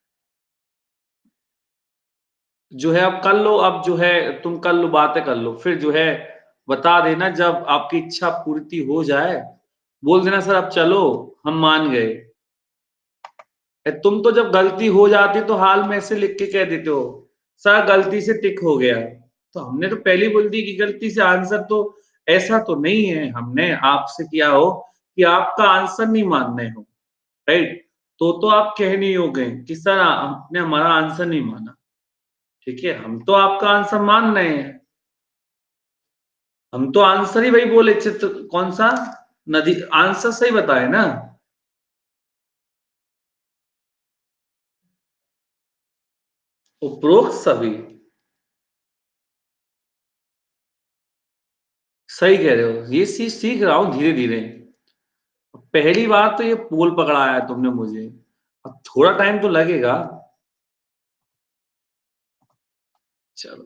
जो है अब कर लो, अब जो है तुम कर लो, बातें कर लो, फिर जो है बता देना जब आपकी इच्छा पूर्ति हो जाए। बोल देना सर अब चलो, हम मान गए। तुम तो जब गलती हो जाती तो हाल में ऐसे लिख के कह देते हो, सर गलती से टिक हो गया। तो हमने तो पहले बोल दी कि गलती से आंसर तो ऐसा तो नहीं है। हमने आपसे किया हो कि आपका आंसर नहीं मान रहे हो, राइट? तो आप कह नहीं हो गए कि सर आपने हमारा आंसर नहीं माना। ठीक है, हम तो आपका आंसर मान रहे हैं। हम तो आंसर ही वही बोले, चित्र कौन सा नदी, आंसर सही बताए ना। उपरोक्त सभी। सही कह रहे हो, ये चीज सीख रहा हूं धीरे धीरे। पहली बार तो ये पोल पकड़ाया है तुमने मुझे, अब थोड़ा टाइम तो लगेगा। चलो।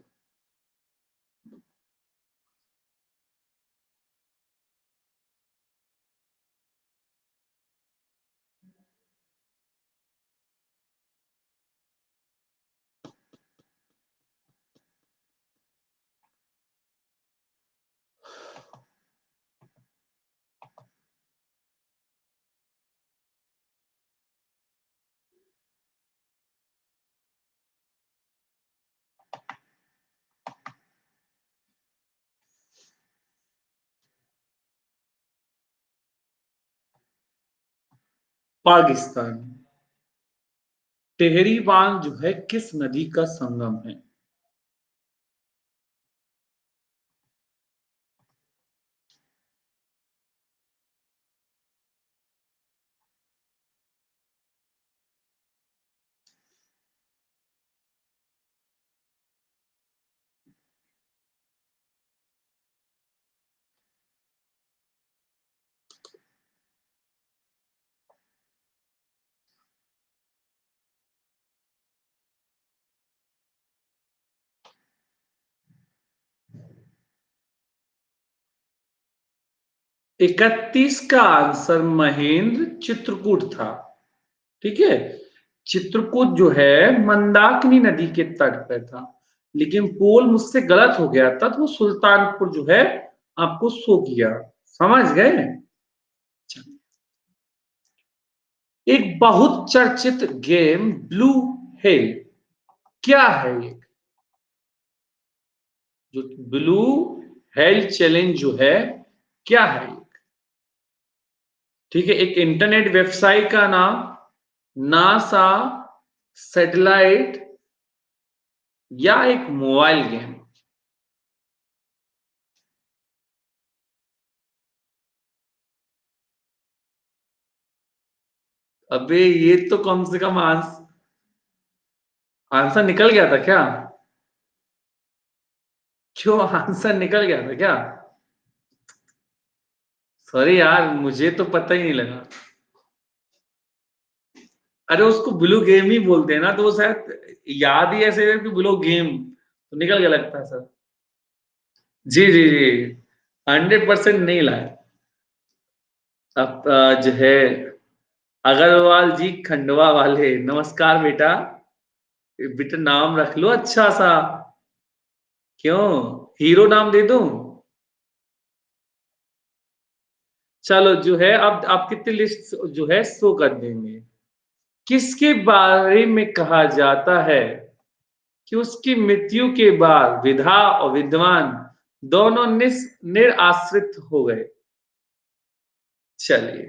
पाकिस्तान। टेहरी बांध जो है किस नदी का संगम है? 31 का आंसर महेंद्र चित्रकूट था। ठीक है, चित्रकूट जो है मंदाकिनी नदी के तट पे था, लेकिन पोल मुझसे गलत हो गया था तो वो सुल्तानपुर जो है आपको शो किया। समझ गए? एक बहुत चर्चित गेम ब्लू हेल, क्या है ये? जो ब्लू हेल चैलेंज जो है, क्या है ये? ठीक है, एक इंटरनेट वेबसाइट का नाम नासा सैटेलाइट या एक मोबाइल गेम? अबे ये तो कम से कम आंसर निकल गया था क्या? क्यों आंसर निकल गया था क्या? सॉरी यार, मुझे तो पता ही नहीं लगा। अरे उसको ब्लू गेम ही बोलते हैं ना, तो वो शायद याद ही ऐसे है कि ब्लू गेम, तो निकल गया लगता है सर। जी जी जी, 100% नहीं लाए। अब जो है अग्रवाल जी खंडवा वाले, नमस्कार बेटा। बेटा नाम रख लो अच्छा सा। क्यों, हीरो नाम दे दूं? चलो जो है, अब आप कितनी लिस्ट जो है शो कर देंगे। किसके बारे में कहा जाता है कि उसकी मृत्यु के बाद विधा और विद्वान दोनों निराश्रित हो गए? चलिए।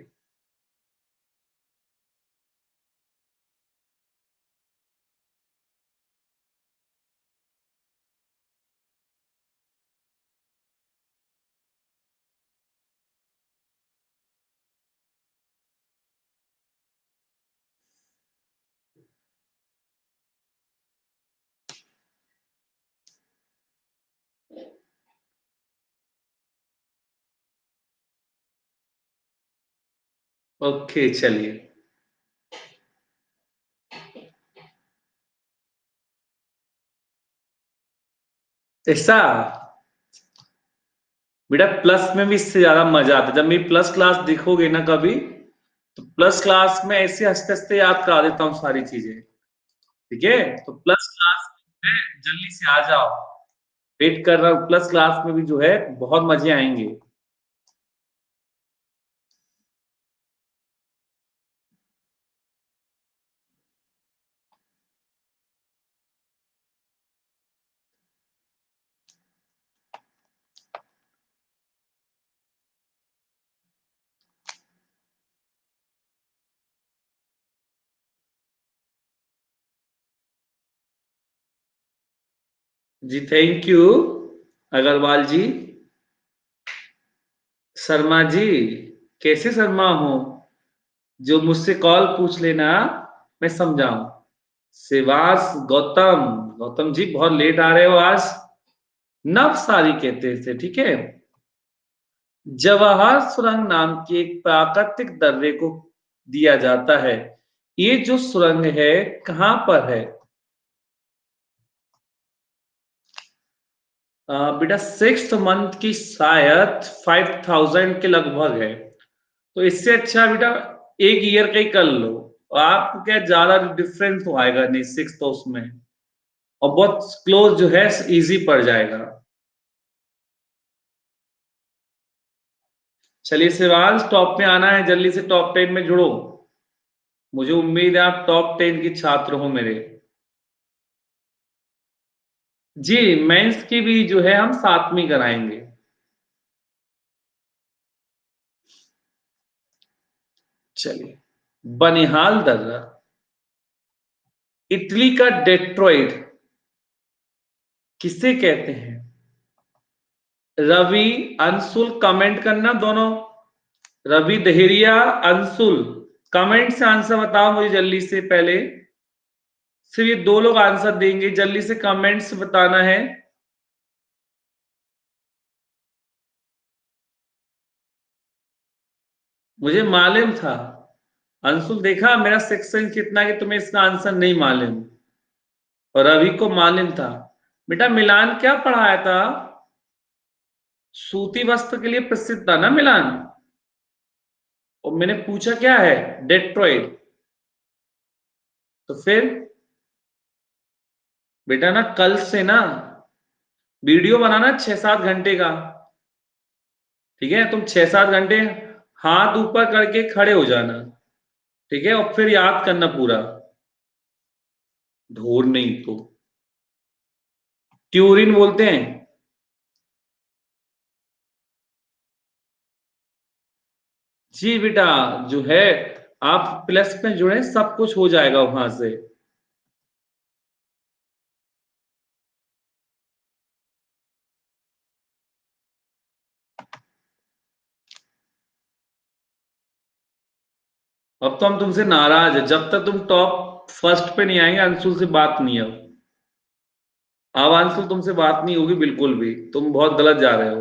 ओके चलिए। ऐसा? बेटा प्लस में भी इससे ज्यादा मजा आता है, जब मेरी प्लस क्लास दिखोगे ना कभी, तो प्लस क्लास में ऐसे हंसते हंसते याद करा देता हूँ सारी चीजें। ठीक है, तो प्लस क्लास में जल्दी से आ जाओ। वेट कर रहा हूँ, प्लस क्लास में भी जो है बहुत मजे आएंगे। जी थैंक यू अग्रवाल जी। शर्मा जी, कैसे शर्मा हो? जो मुझसे कॉल पूछ लेना, मैं समझाऊं। शिवास गौतम, गौतम जी बहुत लेट आ रहे हो आज। नवसारी कहते थे, ठीक है। जवाहर सुरंग नाम की एक प्राकृतिक दर्रे को दिया जाता है। ये जो सुरंग है कहाँ पर है? बेटा 6 मंथ की शायद 5,000 के लगभग है। तो इससे अच्छा बेटा एक ईयर का ही कर लो। और आपको क्या ज्यादा डिफरेंस तो आएगा नहीं, 6 तो उसमें, और बहुत क्लोज जो है, इजी पड़ जाएगा। चलिए शिवांश, टॉप में आना है, जल्दी से टॉप 10 में जुड़ो। मुझे उम्मीद है आप टॉप 10 के छात्र हो मेरे। जी, मेंस की भी जो है हम साथ में कराएंगे। चलिए। बनिहाल दर्रा, इटली का डेट्रॉइट किसे कहते हैं? रवि, अंशुल, कमेंट करना दोनों। रवि दहेरिया, अंशुल, कमेंट से आंसर बताओ मुझे जल्दी से पहले। सिर्फ ये दो लोग आंसर देंगे, जल्दी से कमेंट से बताना है। मुझे मालूम था। अंशुल देखा मेरा सेक्शन कितना कि तुम्हें इसका आंसर नहीं मालूम, और रवि को मालूम था। बेटा मिलान क्या पढ़ाया था? सूती वस्त्र के लिए प्रसिद्ध था ना मिलान। और मैंने पूछा क्या है? डेट्रॉइट। तो फिर बेटा ना कल से ना वीडियो बनाना 6-7 घंटे का। ठीक है, तुम 6-7 घंटे हाथ ऊपर करके खड़े हो जाना। ठीक है, और फिर याद करना पूरा। ढोर नहीं तो ट्यूरिन बोलते हैं। जी बेटा, जो है आप प्लस में जुड़े, सब कुछ हो जाएगा वहां से। अब तो हम तुमसे नाराज है, जब तक तुम टॉप फर्स्ट पे नहीं आएंगे अंशुल से बात नहीं है। अब अंशुल तुमसे बात नहीं होगी बिल्कुल भी, तुम बहुत गलत जा रहे हो।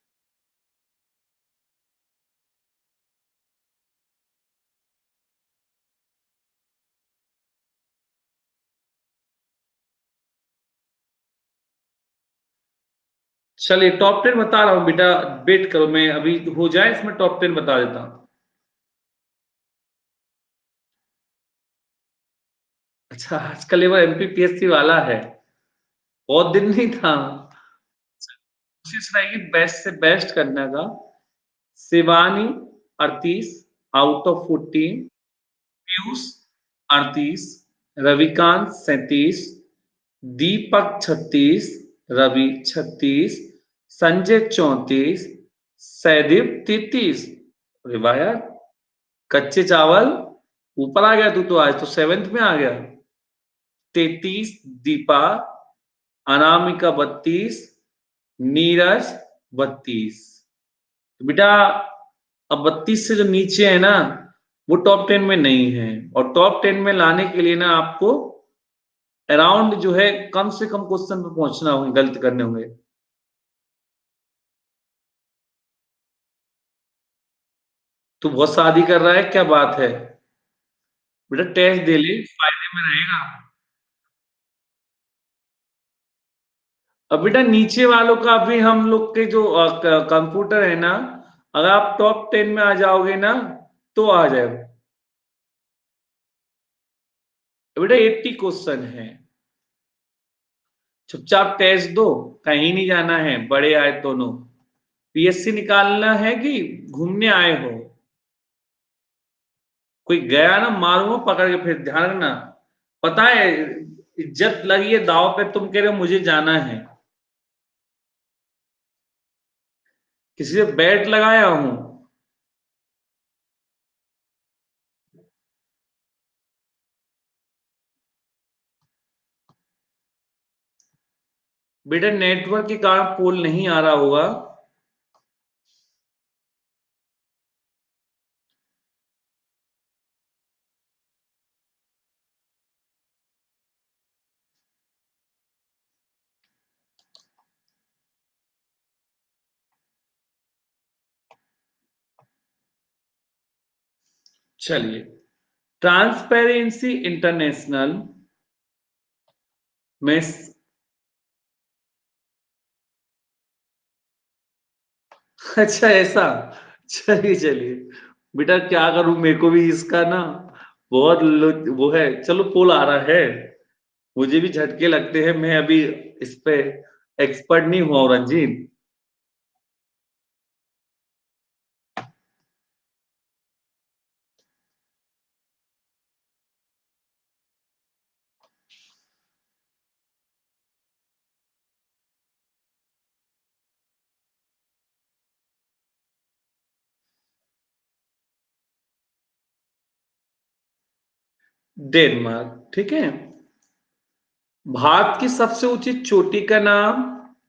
चलिए टॉप 10 बता रहा हूँ बेटा, वेट करो, मैं अभी हो जाए इसमें टॉप 10 बता देता हूँ। अच्छा, आज का लेवल एमपीपीएससी वाला है, बहुत दिन नहीं था। कोशिश रहेगी बेस्ट से बेस्ट करने का। Shivani 38 out of 14, Piyush 38, Ravikant 37, Deepak 36, Ravi 36, Sanjay 34, Saideep 33। अरे वाह यार, कच्चे चावल ऊपर आ गया तू तो, आज तो सेवेंथ में आ गया। 33 दीपा, अनामिका 32, नीरज 32। तो बेटा अब 32 से जो नीचे है ना, वो टॉप 10 में नहीं है। और टॉप 10 में लाने के लिए ना आपको अराउंड जो है कम से कम क्वेश्चन पे पहुंचना होगा, गलत करने होंगे। तू बहुत शादी कर रहा है क्या बात है? बेटा टेस्ट दे ले, फायदे में रहेगा। अब बेटा नीचे वालों का भी हम लोग के जो कंप्यूटर है ना, अगर आप टॉप 10 में आ जाओगे ना तो आ जाए। बेटा 80 क्वेश्चन है, चुपचाप टेस्ट दो, कहीं नहीं जाना है, बड़े आए दोनों। पीएससी निकालना है कि घूमने आए हो? कोई गया ना मारूंगा पकड़ के, फिर ध्यान रखना। पता है, इज्जत लगी है दाव पे, तुम कह रहे हो मुझे जाना है। किसी से बैट लगाया हूं? बेटा नेटवर्क के कारण पोल नहीं आ रहा होगा। चलिए, ट्रांसपेरेंसी इंटरनेशनल में। अच्छा ऐसा, चलिए चलिए। बेटा क्या करूं, मेरे को भी इसका ना बहुत वो है। चलो पोल आ रहा है, मुझे भी झटके लगते हैं, मैं अभी इस पे एक्सपर्ट नहीं हुआ हूं, रंजीत। डेनमार्क, ठीक है। भारत की सबसे ऊंची चोटी का नाम?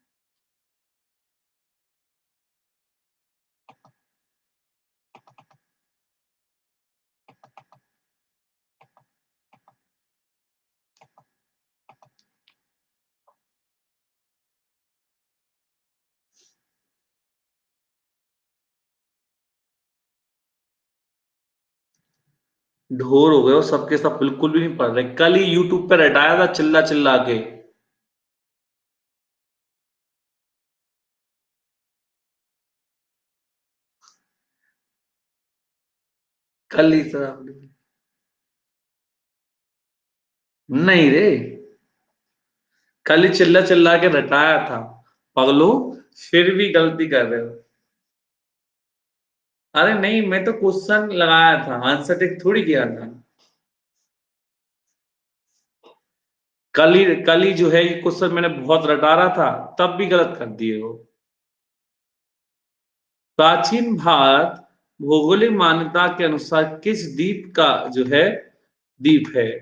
ढोर हो गए हो सबके सब, बिल्कुल भी नहीं पढ़ रहे। कल ही यूट्यूब पे रटाया था चिल्ला चिल्ला के। कल ही सर आपने। नहीं रे, कल ही चिल्ला चिल्ला के रटाया था। पगलो, फिर भी गलती कर रहे हो। अरे नहीं, मैं तो क्वेश्चन लगाया था, आंसर टिक थोड़ी किया था। कल ही जो है ये क्वेश्चन मैंने बहुत रटा रहा था, तब भी गलत कर दिए हो। प्राचीन भारत भौगोलिक मान्यता के अनुसार किस द्वीप का जो है द्वीप है?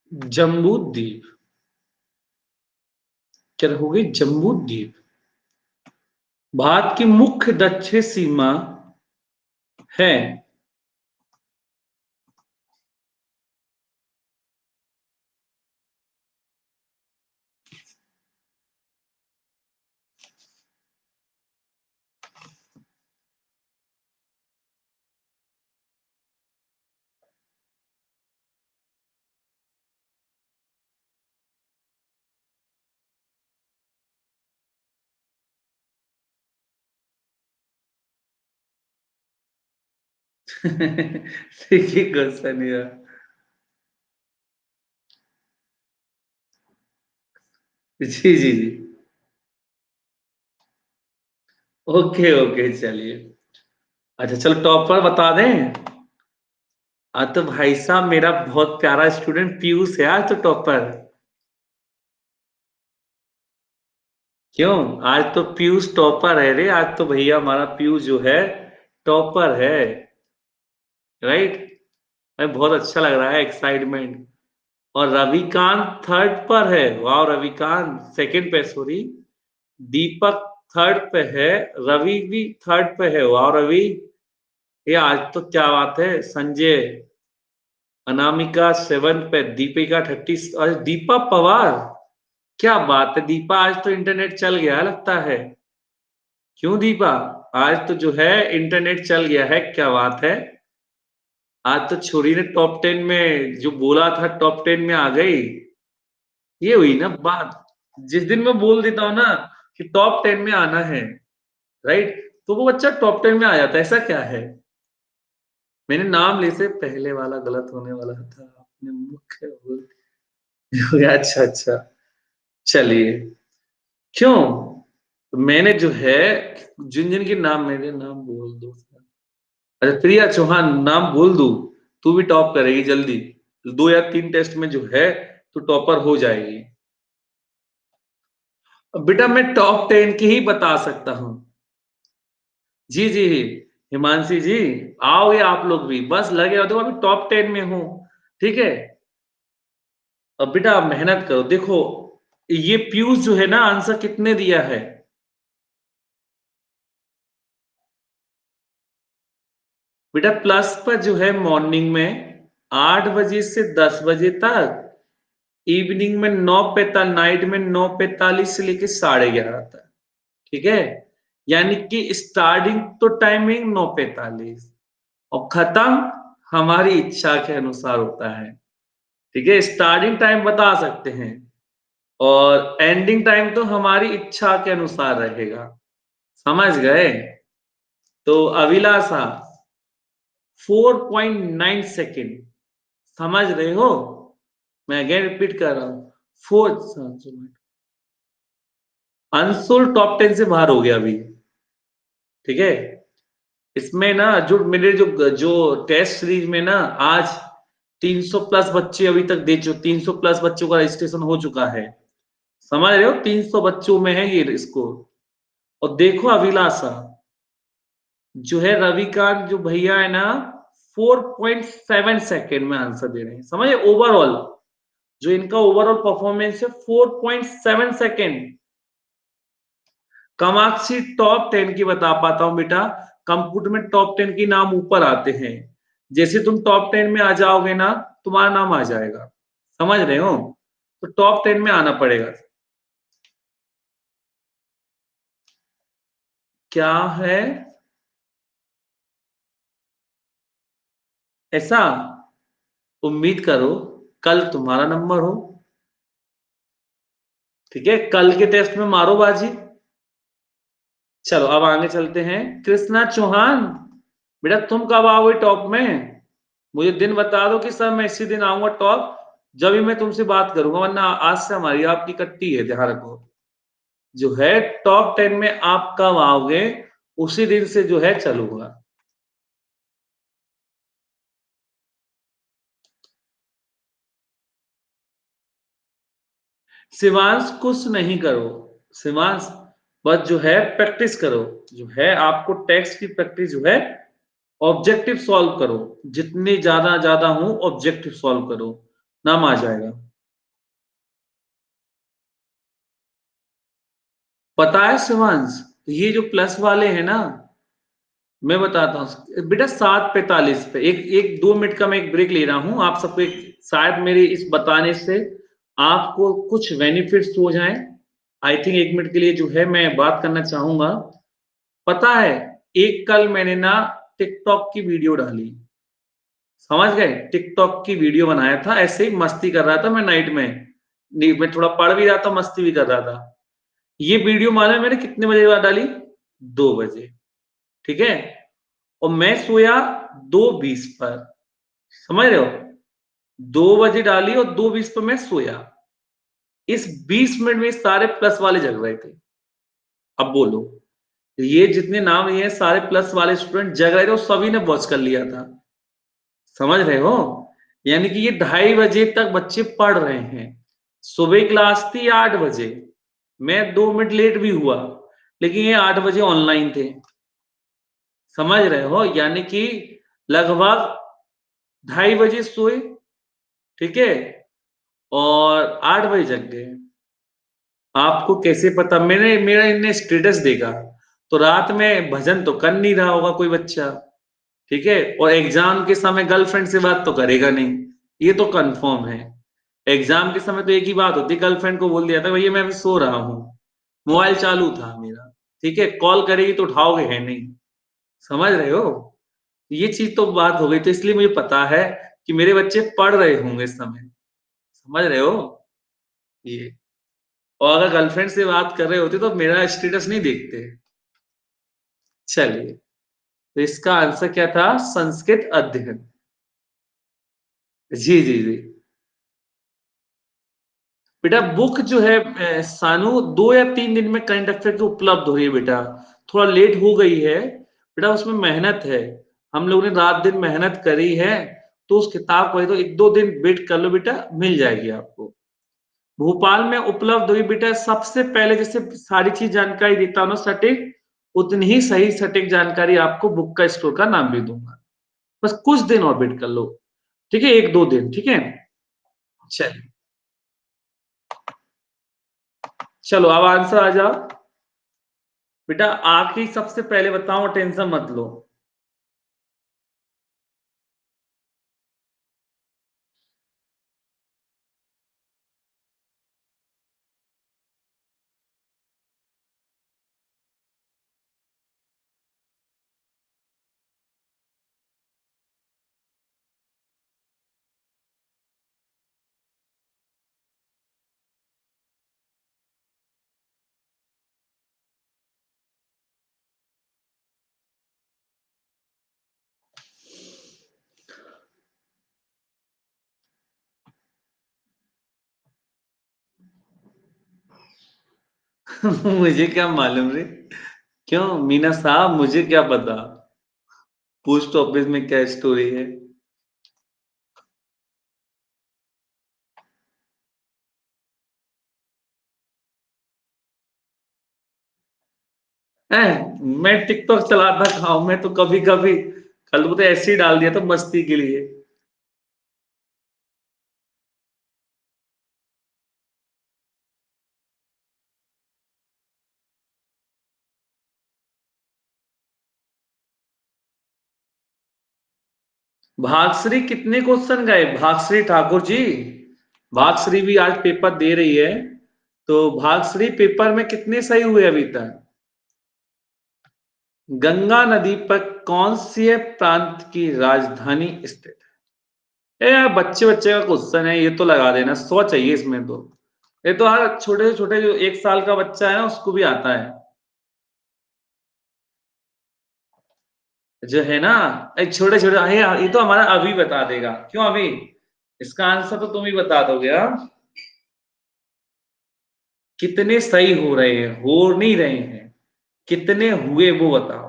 जम्बू द्वीप, क्या रहोगे? जम्बू द्वीप भारत की मुख्य दक्षिण सीमा है। देखिए क्वेश्चन ये, जी जी जी, ओके ओके चलिए। अच्छा चलो टॉपर बता दें। आज तो भाई साहब मेरा बहुत प्यारा स्टूडेंट पीयूष है आज तो टॉपर। क्यों? आज तो पीयूष टॉपर है रे, आज तो भैया हमारा पीयूष जो है टॉपर है, राइट। हमें बहुत अच्छा लग रहा है, एक्साइटमेंट। और रविकांत थर्ड पर है, वाह रविकांत सेकंड पे, सॉरी। दीपक थर्ड पे है, रवि भी थर्ड पे है, वाह रवि। ये आज तो क्या बात है। संजय, अनामिका सेवन पे, दीपिका 30, और दीपा पवार, क्या बात है दीपा, आज तो इंटरनेट चल गया लगता है। क्यों दीपा? आज तो जो है इंटरनेट चल गया है, क्या बात है। आज तो छोरी ने टॉप 10 में जो बोला था टॉप 10 में आ गई। ये हुई ना बात। जिस दिन मैं बोल देता हूँ ना कि टॉप 10 में आना है, राइट, तो वो बच्चा टॉप 10 में आ जाता है, ऐसा क्या है। मैंने नाम ले से पहले वाला गलत होने वाला था, आपने मुख्य बोल दिया। अच्छा अच्छा, चलिए। क्यों? तो मैंने जो है जिन जिन के नाम, मेरे नाम बोल दो। अच्छा प्रिया चौहान नाम बोल दूं, तू भी टॉप करेगी जल्दी। 2 या 3 टेस्ट में जो है तू टॉपर हो जाएगी। अब बेटा मैं टॉप 10 की ही बता सकता हूँ। जी जी, हिमांशी जी, आओगे आप लोग भी, बस लगे रहो, देखो अभी टॉप 10 में हूँ, ठीक है। अब बेटा आप मेहनत करो, देखो ये पीयूष जो है ना आंसर कितने दिया है। बेटा प्लस पर जो है मॉर्निंग में 8 बजे से 10 बजे तक, इवनिंग में 9:45, नाइट में 9:45 से लेके 11:30 तक, ठीक है। यानी कि स्टार्टिंग तो टाइमिंग 9:45 और खत्म हमारी इच्छा के अनुसार होता है, ठीक है। स्टार्टिंग टाइम बता सकते हैं और एंडिंग टाइम तो हमारी इच्छा के अनुसार रहेगा, समझ गए। तो अभिलाषा 4.9 सेकेंड, समझ रहे हो। मैं अगेन रिपीट कर रहा हूँ, 4। अंशुल टॉप 10 से बाहर हो गया अभी, ठीक है। इसमें ना जो मेरे जो जो टेस्ट सीरीज में ना आज 300 प्लस बच्चे अभी तक दे चुके, 300 प्लस बच्चों का रजिस्ट्रेशन हो चुका है, समझ रहे हो, 300 बच्चों में है ये स्कोर। और देखो अभिलाषा जो है, रविकांत जो भैया है ना 4.7 सेकेंड में आंसर दे रहे हैं, समझे। ओवरऑल जो इनका ओवरऑल परफॉर्मेंस है 4.7 सेकेंड। कामाक्षी टॉप 10 की बता पाता हूं बेटा, कंप्यूटर में टॉप 10 की नाम ऊपर आते हैं, जैसे तुम टॉप 10 में आ जाओगे ना तुम्हारा नाम आ जाएगा, समझ रहे हो। तो टॉप 10 में आना पड़ेगा। क्या है ऐसा? उम्मीद करो कल तुम्हारा नंबर हो, ठीक है, कल के टेस्ट में मारो बाजी। चलो अब आगे चलते हैं। कृष्णा चौहान, बेटा तुम कब आओगे टॉप में? मुझे दिन बता दो कि सर मैं इसी दिन आऊंगा टॉप, जब भी मैं तुमसे बात करूंगा, वरना आज से हमारी आपकी कट्टी है, ध्यान रखो। जो है टॉप 10 में आप कब आओगे उसी दिन से जो है चलूंगा। शिवांश कुछ नहीं करो, शिवांश बस जो है प्रैक्टिस करो, जो है आपको टेक्स्ट की प्रैक्टिस जो है, ऑब्जेक्टिव सॉल्व करो, जितने ज्यादा ज्यादा हो ऑब्जेक्टिव सॉल्व करो। नाम आ जाएगा। पता है शिवांश, ये जो प्लस वाले हैं ना, मैं बताता हूँ बेटा, 7:45 पे एक एक 2 मिनट का मैं एक ब्रेक ले रहा हूँ आप सबको। शायद मेरे इस बताने से आपको कुछ बेनिफिट्स हो जाएं। आई थिंक 1 मिनट के लिए जो है मैं बात करना चाहूंगा। पता है, एक कल मैंने ना टिकटॉक की वीडियो डाली, समझ गए? टिकटॉक की वीडियो बनाया था, ऐसे ही मस्ती कर रहा था मैं नाइट में। मैं थोड़ा पढ़ भी रहा था, मस्ती भी कर रहा था। ये वीडियो मालूम है मैंने कितने बजे बाद डाली? 2 बजे। ठीक है, और मैं सोया 2:20 पर, समझ रहे हो? 2 बजे डाली और 2:20 पर मैं सोया। इस 20 मिनट में सारे प्लस वाले जग रहे थे। अब बोलो, ये जितने नाम लिए हैं सारे प्लस वाले स्टूडेंट जग रहे थे और सभी ने वॉच कर लिया था। समझ रहे हो? यानी कि ये 2:30 बजे तक बच्चे पढ़ रहे हैं। सुबह क्लास थी 8 बजे, मैं 2 मिनट लेट भी हुआ, लेकिन ये 8 बजे ऑनलाइन थे। समझ रहे हो? यानी कि लगभग 2:30 बजे सोए, ठीक है, और 8 बजे जग गए। आपको कैसे पता? मैंने मेरा इनने स्टेटस देखा, तो रात में भजन तो कर नहीं रहा होगा कोई बच्चा, ठीक है, और एग्जाम के समय गर्लफ्रेंड से बात तो करेगा नहीं, ये तो कंफर्म है। एग्जाम के समय तो एक ही बात होती, गर्लफ्रेंड को बोल दिया था भैया मैं अभी सो रहा हूँ, मोबाइल चालू था मेरा, ठीक है, कॉल करेगी तो उठाओगे है नहीं। समझ रहे हो? ये चीज तो बात हो गई, तो इसलिए मुझे पता है कि मेरे बच्चे पढ़ रहे होंगे इस समय। समझ रहे हो? ये, और अगर गर्लफ्रेंड से बात कर रहे होते तो मेरा स्टेटस नहीं देखते। चलिए, तो इसका आंसर क्या था? संस्कृत अध्ययन। जी जी जी। बेटा बुक जो है सानू 2 या 3 दिन में करंट अफेयर की उपलब्ध हो रही है बेटा। थोड़ा लेट हो गई है बेटा, उसमें मेहनत है, हम लोगों ने रात दिन मेहनत करी है। तो उस किताब को तो 1-2 दिन वेट कर लो बेटा, मिल जाएगी आपको। भोपाल में उपलब्ध हुई बेटा, सबसे पहले जैसे सारी चीज जानकारी देता हूँ ना सटीक, उतनी ही सही सटीक जानकारी आपको बुक का स्टोर का नाम भी दूंगा। बस कुछ दिन और वेट कर लो, ठीक है, 1-2 दिन, ठीक है। चलिए, चलो अब आंसर आ जाओ। बेटा आखिरी सबसे पहले बताओ, टेंशन मत लो। मुझे क्या मालूम रे? क्यों मीना साहब, मुझे क्या पता पोस्ट ऑफिस में क्या स्टोरी है। मैं टिकटॉक चलाता था, मैं तो कभी कभी कल तो ऐसे ही डाल दिया था मस्ती के लिए। भागश्री कितने क्वेश्चन गए? भागश्री ठाकुर जी, भागश्री भी आज पेपर दे रही है, तो भागश्री पेपर में कितने सही हुए अभी तक? गंगा नदी पर कौन से प्रांत की राजधानी स्थित है? यार बच्चे बच्चे का क्वेश्चन है, ये तो लगा देना, 100 चाहिए इसमें तो। ये तो हर छोटे से छोटे जो 1 साल का बच्चा है ना उसको भी आता है, जो है ना। छोटे छोटे ये तो हमारा अभी बता देगा, क्यों अभी? इसका आंसर तो तुम ही बता दोगे, हाँ? कितने सही हो रहे हैं, हो नहीं रहे हैं, कितने हुए वो बताओ।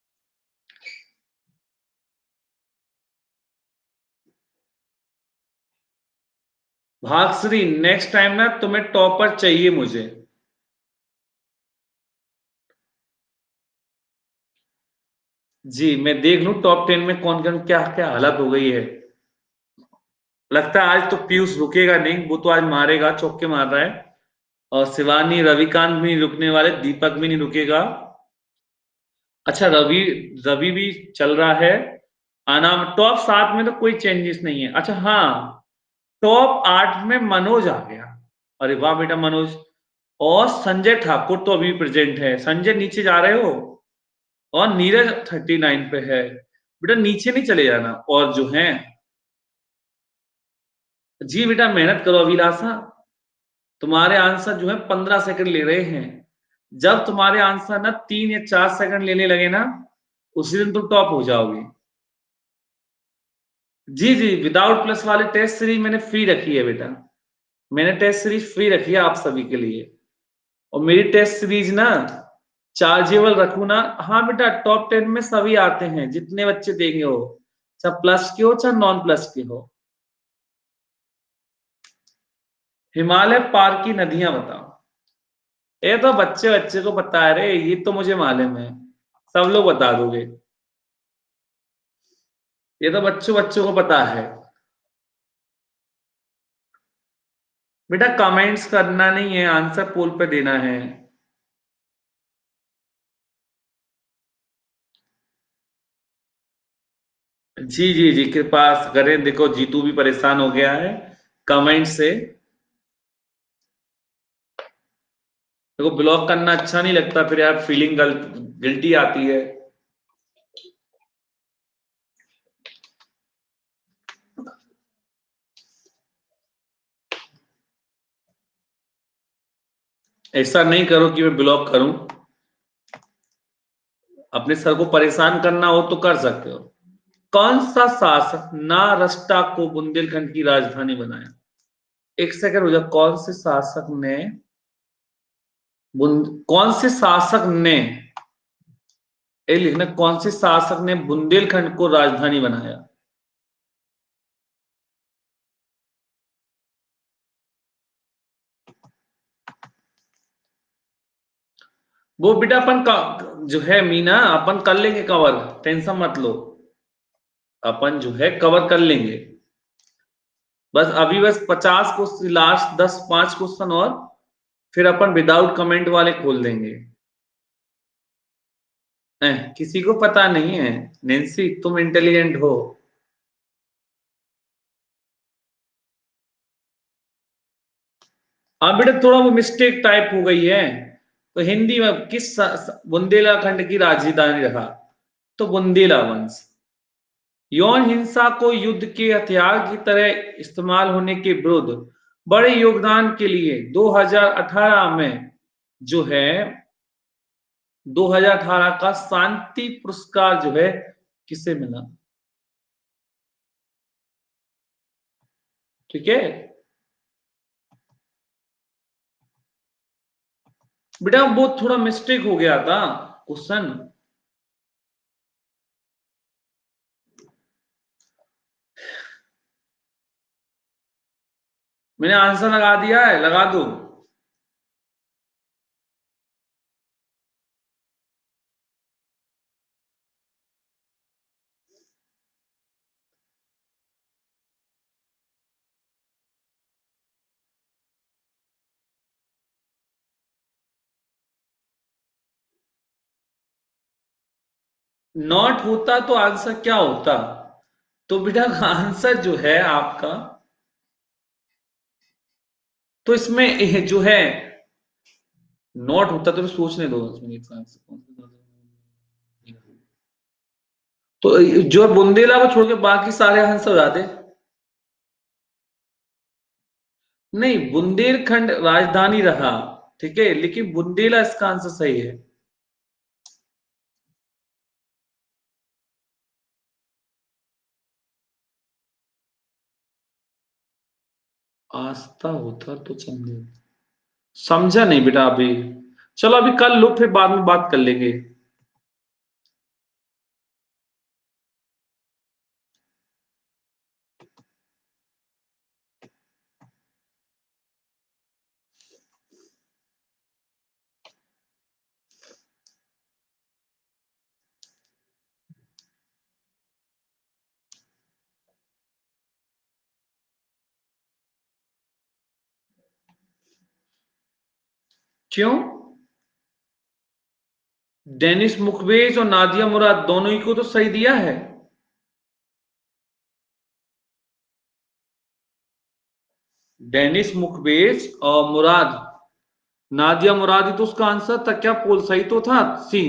भागश्री नेक्स्ट टाइम ना तुम्हें टॉपर चाहिए मुझे। जी मैं देख लूं टॉप 10 में कौन कौन क्या क्या हालत हो गई है। लगता है आज तो पीयूष रुकेगा नहीं, वो तो आज मारेगा, चौके मार रहा है। और शिवानी रविकांत भी नहीं रुकने वाले, दीपक भी नहीं रुकेगा। अच्छा रवि, रवि भी चल रहा है। अनाम टॉप 7 में तो कोई चेंजेस नहीं है। अच्छा हाँ, टॉप 8 में मनोज आ गया। अरे वाह बेटा मनोज। और संजय ठाकुर तो अभी प्रेजेंट है। संजय नीचे जा रहे हो। और नीरज 39 पे है। बेटा नीचे नहीं चले जाना। और जो है, जी बेटा मेहनत करो अभिलाषा। तुम्हारे आंसर जो है 15 सेकंड ले रहे हैं। जब तुम्हारे आंसर ना 3 या 4 सेकंड लेने लगे ना, उसी दिन तुम टॉप हो जाओगे। जी जी, विदाउट प्लस वाले टेस्ट सीरीज मैंने फ्री रखी है बेटा। मैंने टेस्ट सीरीज फ्री रखी है आप सभी के लिए। और मेरी टेस्ट सीरीज ना चार्जेबल रखू ना। हाँ बेटा, टॉप 10 में सभी आते हैं जितने बच्चे देंगे हो, चाहे प्लस के हो चाहे नॉन प्लस के हो। हिमालय पार की नदियां बताओ। ये तो बच्चे बच्चे को पता है रे, ये तो मुझे मालूम है। सब लोग बता दोगे। ये तो बच्चों बच्चों को पता है। बेटा कमेंट्स करना नहीं है, आंसर पोल पे देना है। जी जी जी, कृपा करें। देखो जीतू भी परेशान हो गया है कमेंट से। देखो ब्लॉक करना अच्छा नहीं लगता, फिर यार फीलिंग गिल्टी आती है। ऐसा नहीं करो कि मैं ब्लॉक करूं। अपने सर को परेशान करना हो तो कर सकते हो। कौन सा शासक नारष्टा को बुंदेलखंड की राजधानी बनाया? एक सेकंड हो जा। कौन से शासक ने कौन से शासक ने, ये लिखना, कौन से शासक ने बुंदेलखंड को राजधानी बनाया? वो बेटा अपन का जो है मीना, अपन कर लेंगे कवर, टेंशन मत लो। अपन जो है कवर कर लेंगे। बस अभी बस 50 क्वेश्चन, लास्ट 5 क्वेश्चन और फिर अपन विदाउट कमेंट वाले खोल देंगे। किसी को पता नहीं है। नेंसी तुम इंटेलिजेंट हो। हाँ बेटा थोड़ा वो मिस्टेक टाइप हो गई है। तो हिंदी में बुंदेलाखंड की राजधानी रहा? तो बुंदेला वंश। यौन हिंसा को युद्ध के हथियार की तरह इस्तेमाल होने के विरुद्ध बड़े योगदान के लिए 2018 में जो है 2018 का शांति पुरस्कार जो है किसे मिला? ठीक है बेटा, वो थोड़ा मिस्टेक हो गया था क्वेश्चन। मैंने आंसर लगा दिया है, लगा दो। नॉट होता तो आंसर क्या होता? तो बेटा आंसर जो है आपका, तो इसमें जो है नॉट होता तो सोचने दो इसमें एक आंसर तो जो बुंदेला को छोड़ के बाकी सारे आंसर हो जाते। नहीं, बुंदेलखंड राजधानी रहा, ठीक है, लेकिन बुंदेला इसका आंसर सही है। आस्था होता तो चंदे, समझा नहीं बेटा अभी। चलो अभी कल लो, फिर बाद में बात कर लेंगे। क्यों? डेनिस मुखवेज और नादिया मुराद दोनों ही को तो सही दिया है। डेनिस मुखवेज और मुराद, नादिया मुराद ही तो उसका आंसर था। क्या पोल सही तो था? सी।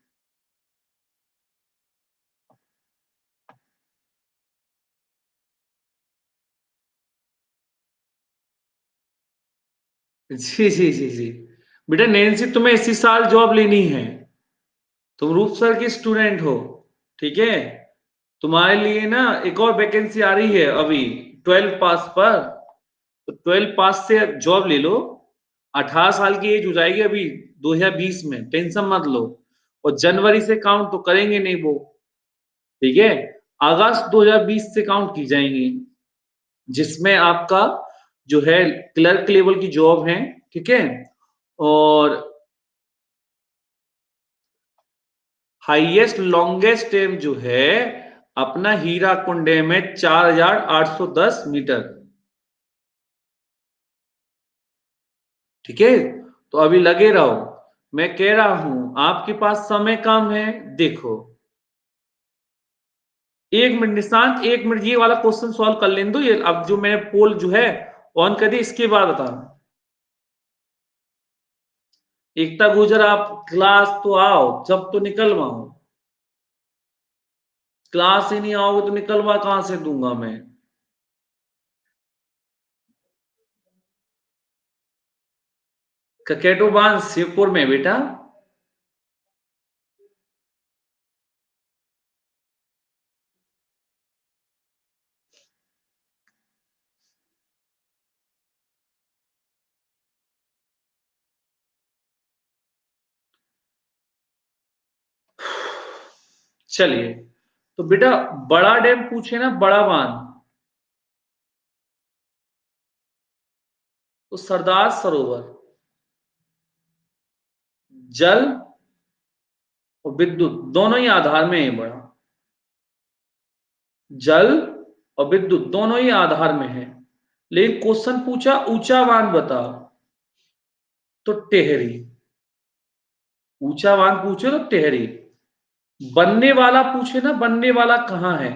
जी जी जी जी। बेटा नैन्सी, तुम्हें इसी साल जॉब लेनी है। तुम रूप सर की स्टूडेंट हो, ठीक है। तुम्हारे लिए ना एक और वैकेंसी आ रही है अभी 12 पास पर। तो 12 पास से जॉब ले लो। 18 साल की एज हो जाएगी अभी 2020 में, टेंशन मत लो। और जनवरी से काउंट तो करेंगे नहीं वो, ठीक है। अगस्त 2020 से काउंट की जाएंगी, जिसमें आपका जो है क्लर्क लेवल की जॉब है, ठीक है। और हाईएस्ट लॉन्गेस्ट टाइम जो है अपना हीरा कुंड डैम है 4810 मीटर, ठीक है। तो अभी लगे रहो। मैं कह रहा हूं आपके पास समय कम है। देखो, 1 मिनट निशांत, 1 मिनट ये वाला क्वेश्चन सॉल्व कर लेने दो। ये अब जो मैंने पोल जो है ऑन कर दी, इसके बाद बताना। एकता गुजर, आप क्लास तो आओ, जब तो निकलवाओ। क्लास ही नहीं आओगे तो निकलवा कहां से दूंगा मैं? ककेटोबान शिवपुर में बेटा। चलिए, तो बेटा बड़ा डैम पूछे ना, बड़ा बांध, तो सरदार सरोवर। जल और विद्युत दोनों ही आधार में है बड़ा। जल और विद्युत दोनों ही आधार में है। लेकिन क्वेश्चन पूछा ऊंचा बांध बताओ, तो टेहरी। ऊंचा बांध पूछे तो टेहरी। बनने वाला पूछे ना, बनने वाला कहाँ है?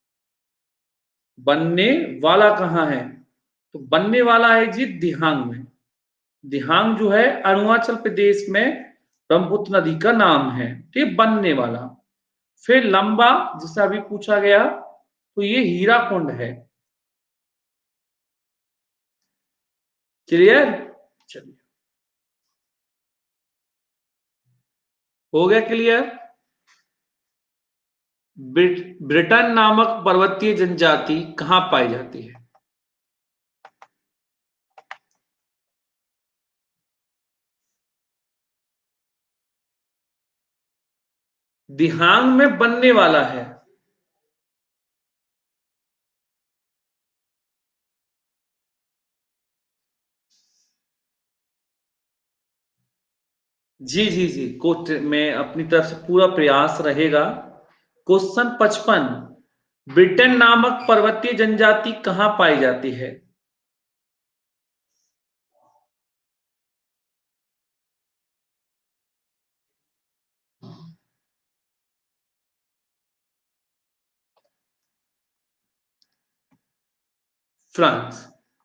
बनने वाला कहाँ है? तो बनने वाला है जी दिहांग में। दिहांग जो है अरुणाचल प्रदेश में ब्रह्मपुत्र नदी का नाम है, ठीक। बनने वाला। फिर लंबा, जिसे अभी पूछा गया, तो ये हीरा कुंड है। क्लियर? चलिए, हो गया क्लियर। ब्रिटेन नामक पर्वतीय जनजाति कहां पाई जाती है? दिहांग में बनने वाला है। जी जी जी, मैं अपनी तरफ से पूरा प्रयास रहेगा। क्वेश्चन 55, ब्रिटेन नामक पर्वतीय जनजाति कहां पाई जाती है? फ्रांस।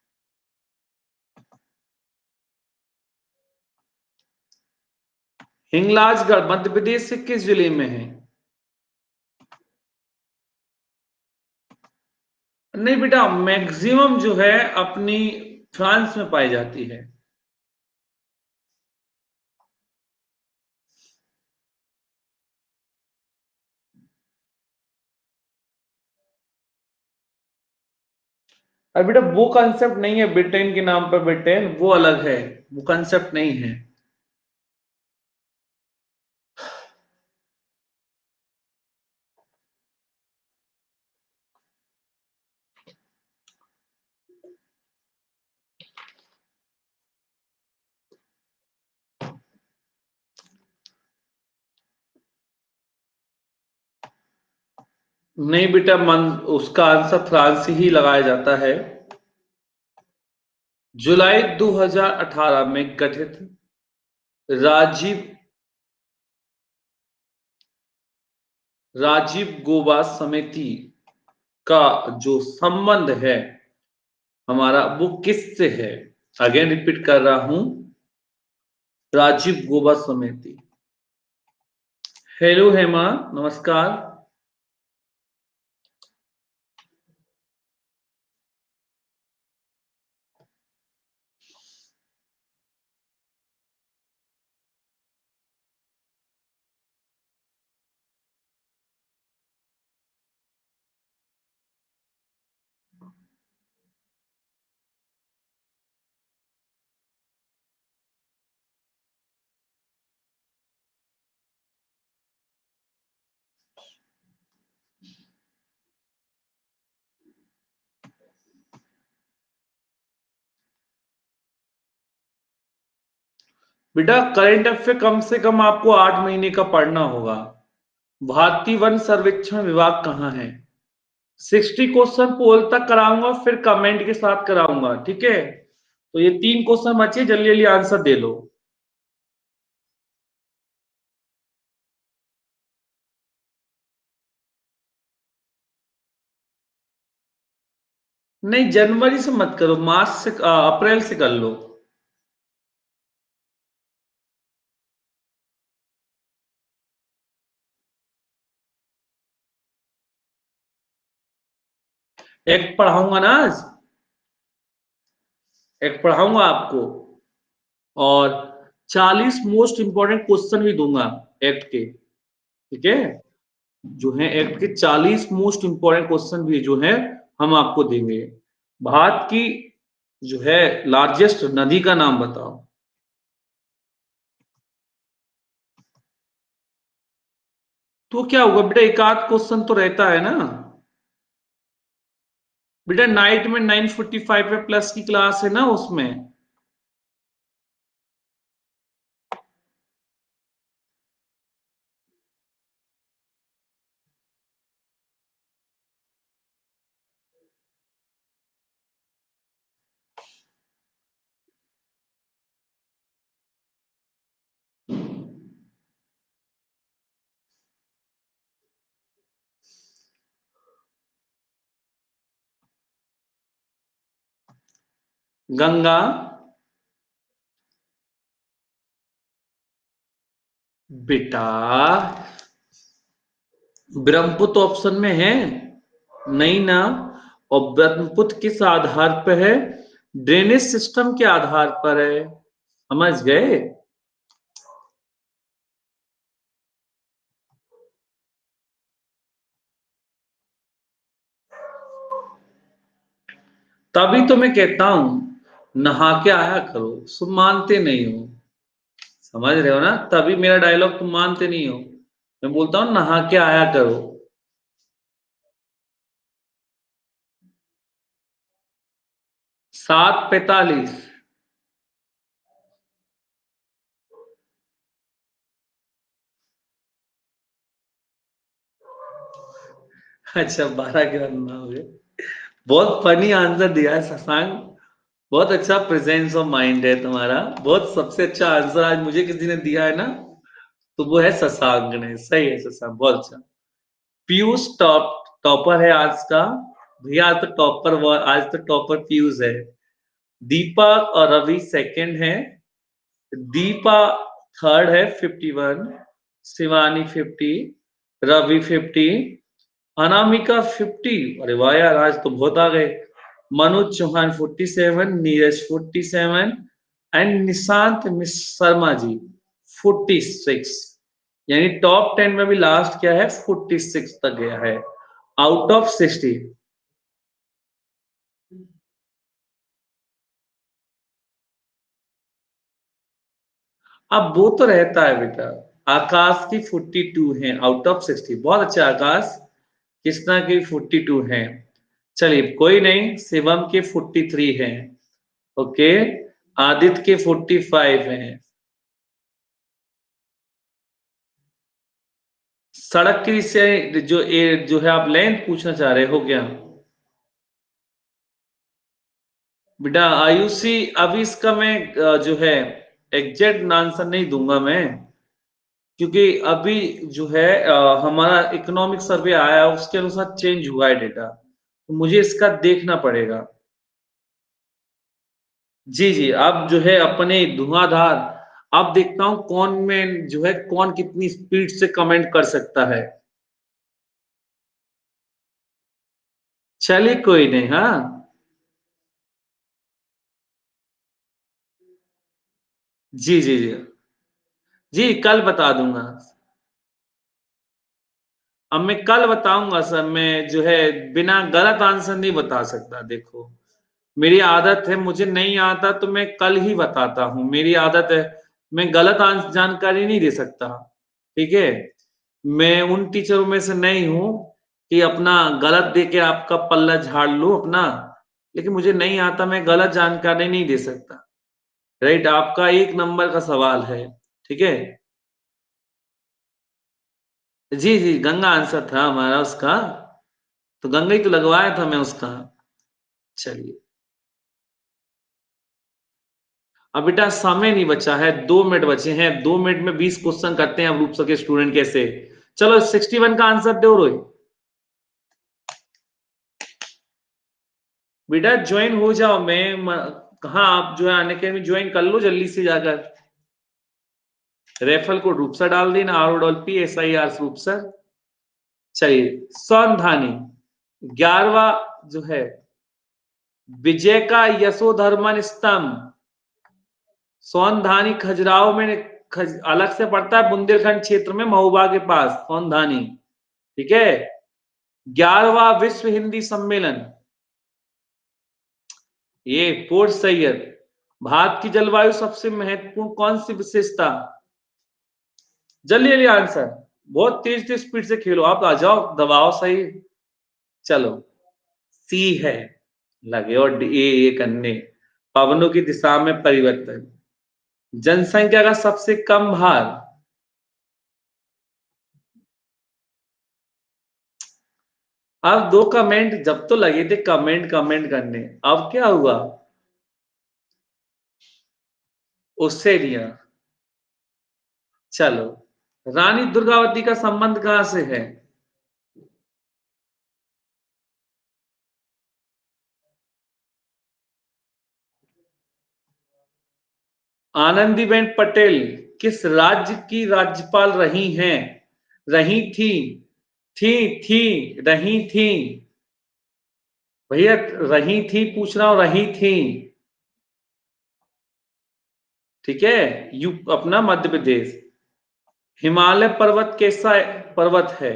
हिंगलाजगढ़ मध्य प्रदेश से किस जिले में है? नहीं बेटा, मैक्सिमम जो है अपनी फ्रांस में पाई जाती है। अब बेटा वो कंसेप्ट नहीं है ब्रिटेन के नाम पर ब्रिटेन, वो अलग है। वो कंसेप्ट नहीं है। नहीं बेटा, मन उसका आंसर फ्रांस ही लगाया जाता है। जुलाई 2018 में गठित राजीव गौबा समिति का जो संबंध है हमारा वो किससे है? अगेन रिपीट कर रहा हूं, राजीव गौबा समिति। हेलो हेमा, नमस्कार। बेटा करंट अफेयर कम से कम आपको 8 महीने का पढ़ना होगा। भारतीय वन सर्वेक्षण विभाग कहाँ है? 60 क्वेश्चन पोल तक कराऊंगा, फिर कमेंट के साथ कराऊंगा, ठीक है? तो ये 3 क्वेश्चन बचे, जल्दी जल्दी आंसर दे लो। नहीं, जनवरी से मत करो, मार्च से अप्रैल से कर लो। एक पढ़ाऊंगा ना आज, एक पढ़ाऊंगा आपको, और 40 मोस्ट इंपोर्टेंट क्वेश्चन भी दूंगा एक्ट के, ठीक है? जो है एक्ट के 40 मोस्ट इंपोर्टेंट क्वेश्चन भी जो है हम आपको देंगे। भारत की जो है लार्जेस्ट नदी का नाम बताओ। तो क्या होगा बेटा, एक आध क्वेश्चन तो रहता है ना बेटा। नाइट में 9:45 पे प्लस की क्लास है ना, उसमें। गंगा, बेटा ब्रह्मपुत्र ऑप्शन में है नहीं ना। और ब्रह्मपुत्र किस आधार पर है? ड्रेनेज सिस्टम के आधार पर है, समझ गए? तभी तो मैं कहता हूं नहा के आया करो, तुम मानते नहीं हो, समझ रहे हो ना? तभी मेरा डायलॉग तुम मानते नहीं हो। मैं बोलता हूं नहा के आया करो। 7:45। अच्छा, 12 के बाद ना हो गए। बहुत फनी आंसर दिया है शशांक, बहुत अच्छा प्रेजेंस ऑफ माइंड है तुम्हारा। बहुत सबसे अच्छा आंसर आज मुझे किसी ने दिया है ना, तो वो है शशांक ने। सही है शशांक, बहुत अच्छा। पीयूष टॉपर है आज का भैया। आज तो टॉपर पीयूष है। दीपक और रवि सेकंड है। दीपा थर्ड है 51, शिवानी 50, रवि 50, अनामिका 50। अरे वाह यार, आज तो बहुत आ गए। मनोज चौहान 47, नीरज 47 एंड निशांत शर्मा जी 46। यानी टॉप 10 में भी लास्ट क्या है, 46 तक गया है आउट ऑफ 60। अब वो तो रहता है बेटा। आकाश की 42 है आउट ऑफ 60, बहुत अच्छा आकाश। कृष्णा की 42 है। चलिए कोई नहीं, शिवम के 43 हैं। ओके, आदित्य के 45 हैं। सड़क के विषय जो है आप लेंथ पूछना चाह रहे हो क्या? बेटा आयुषी, अभी इसका मैं जो है एग्जैक्ट आंसर नहीं दूंगा मैं, क्योंकि अभी जो है हमारा इकोनॉमिक सर्वे आया है, उसके अनुसार चेंज हुआ है डेटा, तो मुझे इसका देखना पड़ेगा। जी जी, अब जो है अपने धुआंधार, अब देखता हूं कौन में जो है कौन कितनी स्पीड से कमेंट कर सकता है। चलिए कोई नहीं, हाँ जी जी जी जी, कल बता दूंगा। अब मैं कल बताऊंगा सर, मैं जो है बिना गलत आंसर नहीं बता सकता। देखो मेरी आदत है, मुझे नहीं आता तो मैं कल ही बताता हूँ, मेरी आदत है। मैं गलत जानकारी नहीं दे सकता, ठीक है। मैं उन टीचरों में से नहीं हूं कि अपना गलत दे के आपका पल्ला झाड़ लूं अपना, लेकिन मुझे नहीं आता, मैं गलत जानकारी नहीं दे सकता। राइट, आपका एक नंबर का सवाल है, ठीक है। जी जी, गंगा आंसर था हमारा उसका, तो गंगा ही तो लगवाया था मैं उसका। चलिए, अब बेटा समय नहीं बचा है, 2 मिनट बचे हैं, 2 मिनट में 20 क्वेश्चन करते हैं अब रूप के स्टूडेंट कैसे। चलो 61 का आंसर दो रोहित। बेटा ज्वाइन हो जाओ, कहा आप जो है आने के में ज्वाइन कर लो जल्दी से जाकर। रेफरल कोड रूप सर डाल देना, ROPSIR रूप सर। चलिए, सौंधानी 11वां जो है, विजय का यशोधर्मन स्तंभ सौंधानी खजुराहो में, अलग से पड़ता है बुंदेलखंड क्षेत्र में, महोबा के पास सौंधानी, ठीक है। 11वां विश्व हिंदी सम्मेलन, ये पोर्ट सैयद। भारत की जलवायु सबसे महत्वपूर्ण कौन सी विशेषता, जल्दी जल्दी आंसर, बहुत तेज तेज स्पीड से खेलो, आप आ जाओ, दबाओ सही। चलो, सी है, लगे और ये करने, पवनों की दिशा में परिवर्तन, जनसंख्या का सबसे कम भार, अब दो कमेंट जब तो लगे थे कमेंट कमेंट करने, अब क्या हुआ, उससे दिया। चलो, रानी दुर्गावती का संबंध कहां से है, आनंदीबेन पटेल किस राज्य की राज्यपाल रही हैं, रही थी रही थी, भैया रही थी पूछ रहा हूं, रही थी, ठीक है। अपना मध्य प्रदेश। हिमालय पर्वत कैसा पर्वत है,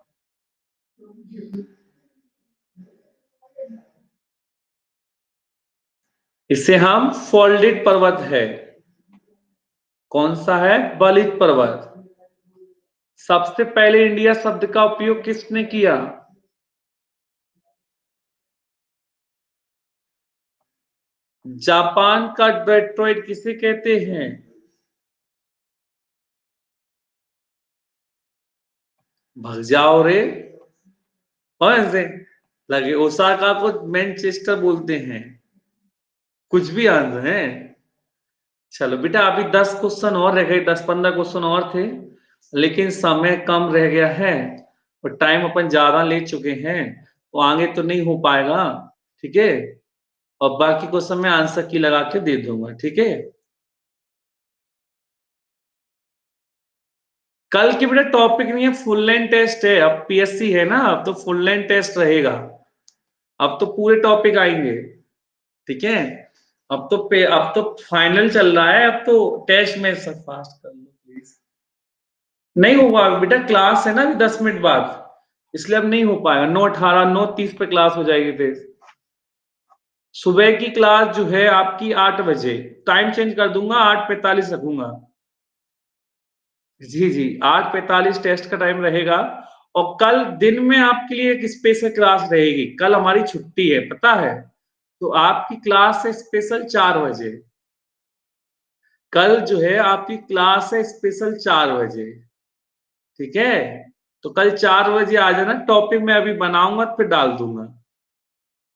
इसे हम फोल्डेड पर्वत है। कौन सा है, बलित पर्वत। सबसे पहले इंडिया शब्द का उपयोग किसने किया, जापान का डेट्रॉइट किसे कहते हैं, भग जाओ रे, कौन से, लगे ओसाका को मैनचेस्टर बोलते हैं, कुछ भी आंसर है। चलो बेटा, अभी 10 क्वेश्चन और रह गए, 10-15 क्वेश्चन और थे, लेकिन समय कम रह गया है और टाइम अपन ज्यादा ले चुके हैं, तो आगे तो नहीं हो पाएगा, ठीक है। और बाकी क्वेश्चन में आंसर की लगा के दे दूंगा, ठीक है। कल की बेटा टॉपिक नहीं है, फुल लेंथ टेस्ट है, अब PSC है ना, अब तो फुल लेंथ टेस्ट रहेगा, अब तो पूरे टॉपिक आएंगे, ठीक है। अब तो फाइनल चल रहा है, अब तो टेस्ट में सब फास्ट कर लो प्लीज। नहीं होगा बेटा, क्लास है ना अभी 10 मिनट बाद, इसलिए अब नहीं हो पाएगा, 9:18 9:30 पे क्लास हो जाएगी फिर। सुबह की क्लास जो है आपकी 8 बजे, टाइम चेंज कर दूंगा, 8:45 रखूंगा। जी जी, 8:45 टेस्ट का टाइम रहेगा। और कल दिन में आपके लिए एक स्पेशल क्लास रहेगी, कल हमारी छुट्टी है पता है, तो आपकी क्लास है स्पेशल 4 बजे, कल जो है आपकी क्लास है स्पेशल 4 बजे, ठीक है। तो कल 4 बजे आ जाना, टॉपिक मैं अभी बनाऊंगा फिर डाल दूंगा।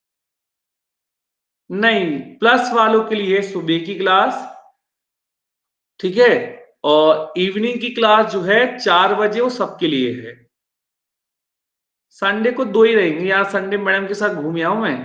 नहीं, प्लस वालों के लिए सुबह की क्लास, ठीक है। और इवनिंग की क्लास जो है 4 बजे, वो सबके लिए है। संडे को 2 ही रहेंगे यार, संडे मैडम के साथ घूम आऊं मैं।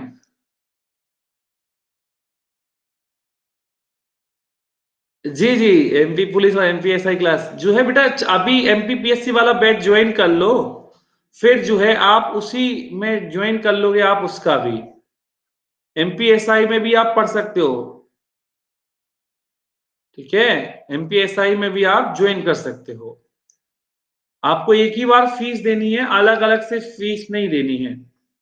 जी जी, एमपी पुलिस और एमपीएसआई क्लास जो है बेटा, अभी एमपीपीएससी वाला बैच ज्वाइन कर लो, फिर जो है आप उसी में ज्वाइन कर लोगे आप उसका भी। एमपीएसआई में भी आप पढ़ सकते हो, ठीक है। एमपीएसआई में भी आप ज्वाइन कर सकते हो। आपको एक ही बार फीस देनी है, अलग अलग से फीस नहीं देनी है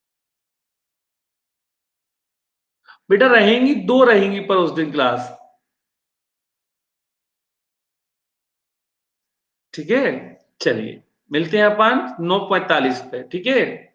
बेटा। रहेंगी 2 रहेंगी पर उस दिन क्लास, ठीक है। चलिए, मिलते हैं अपन 9:45 पे, ठीक है।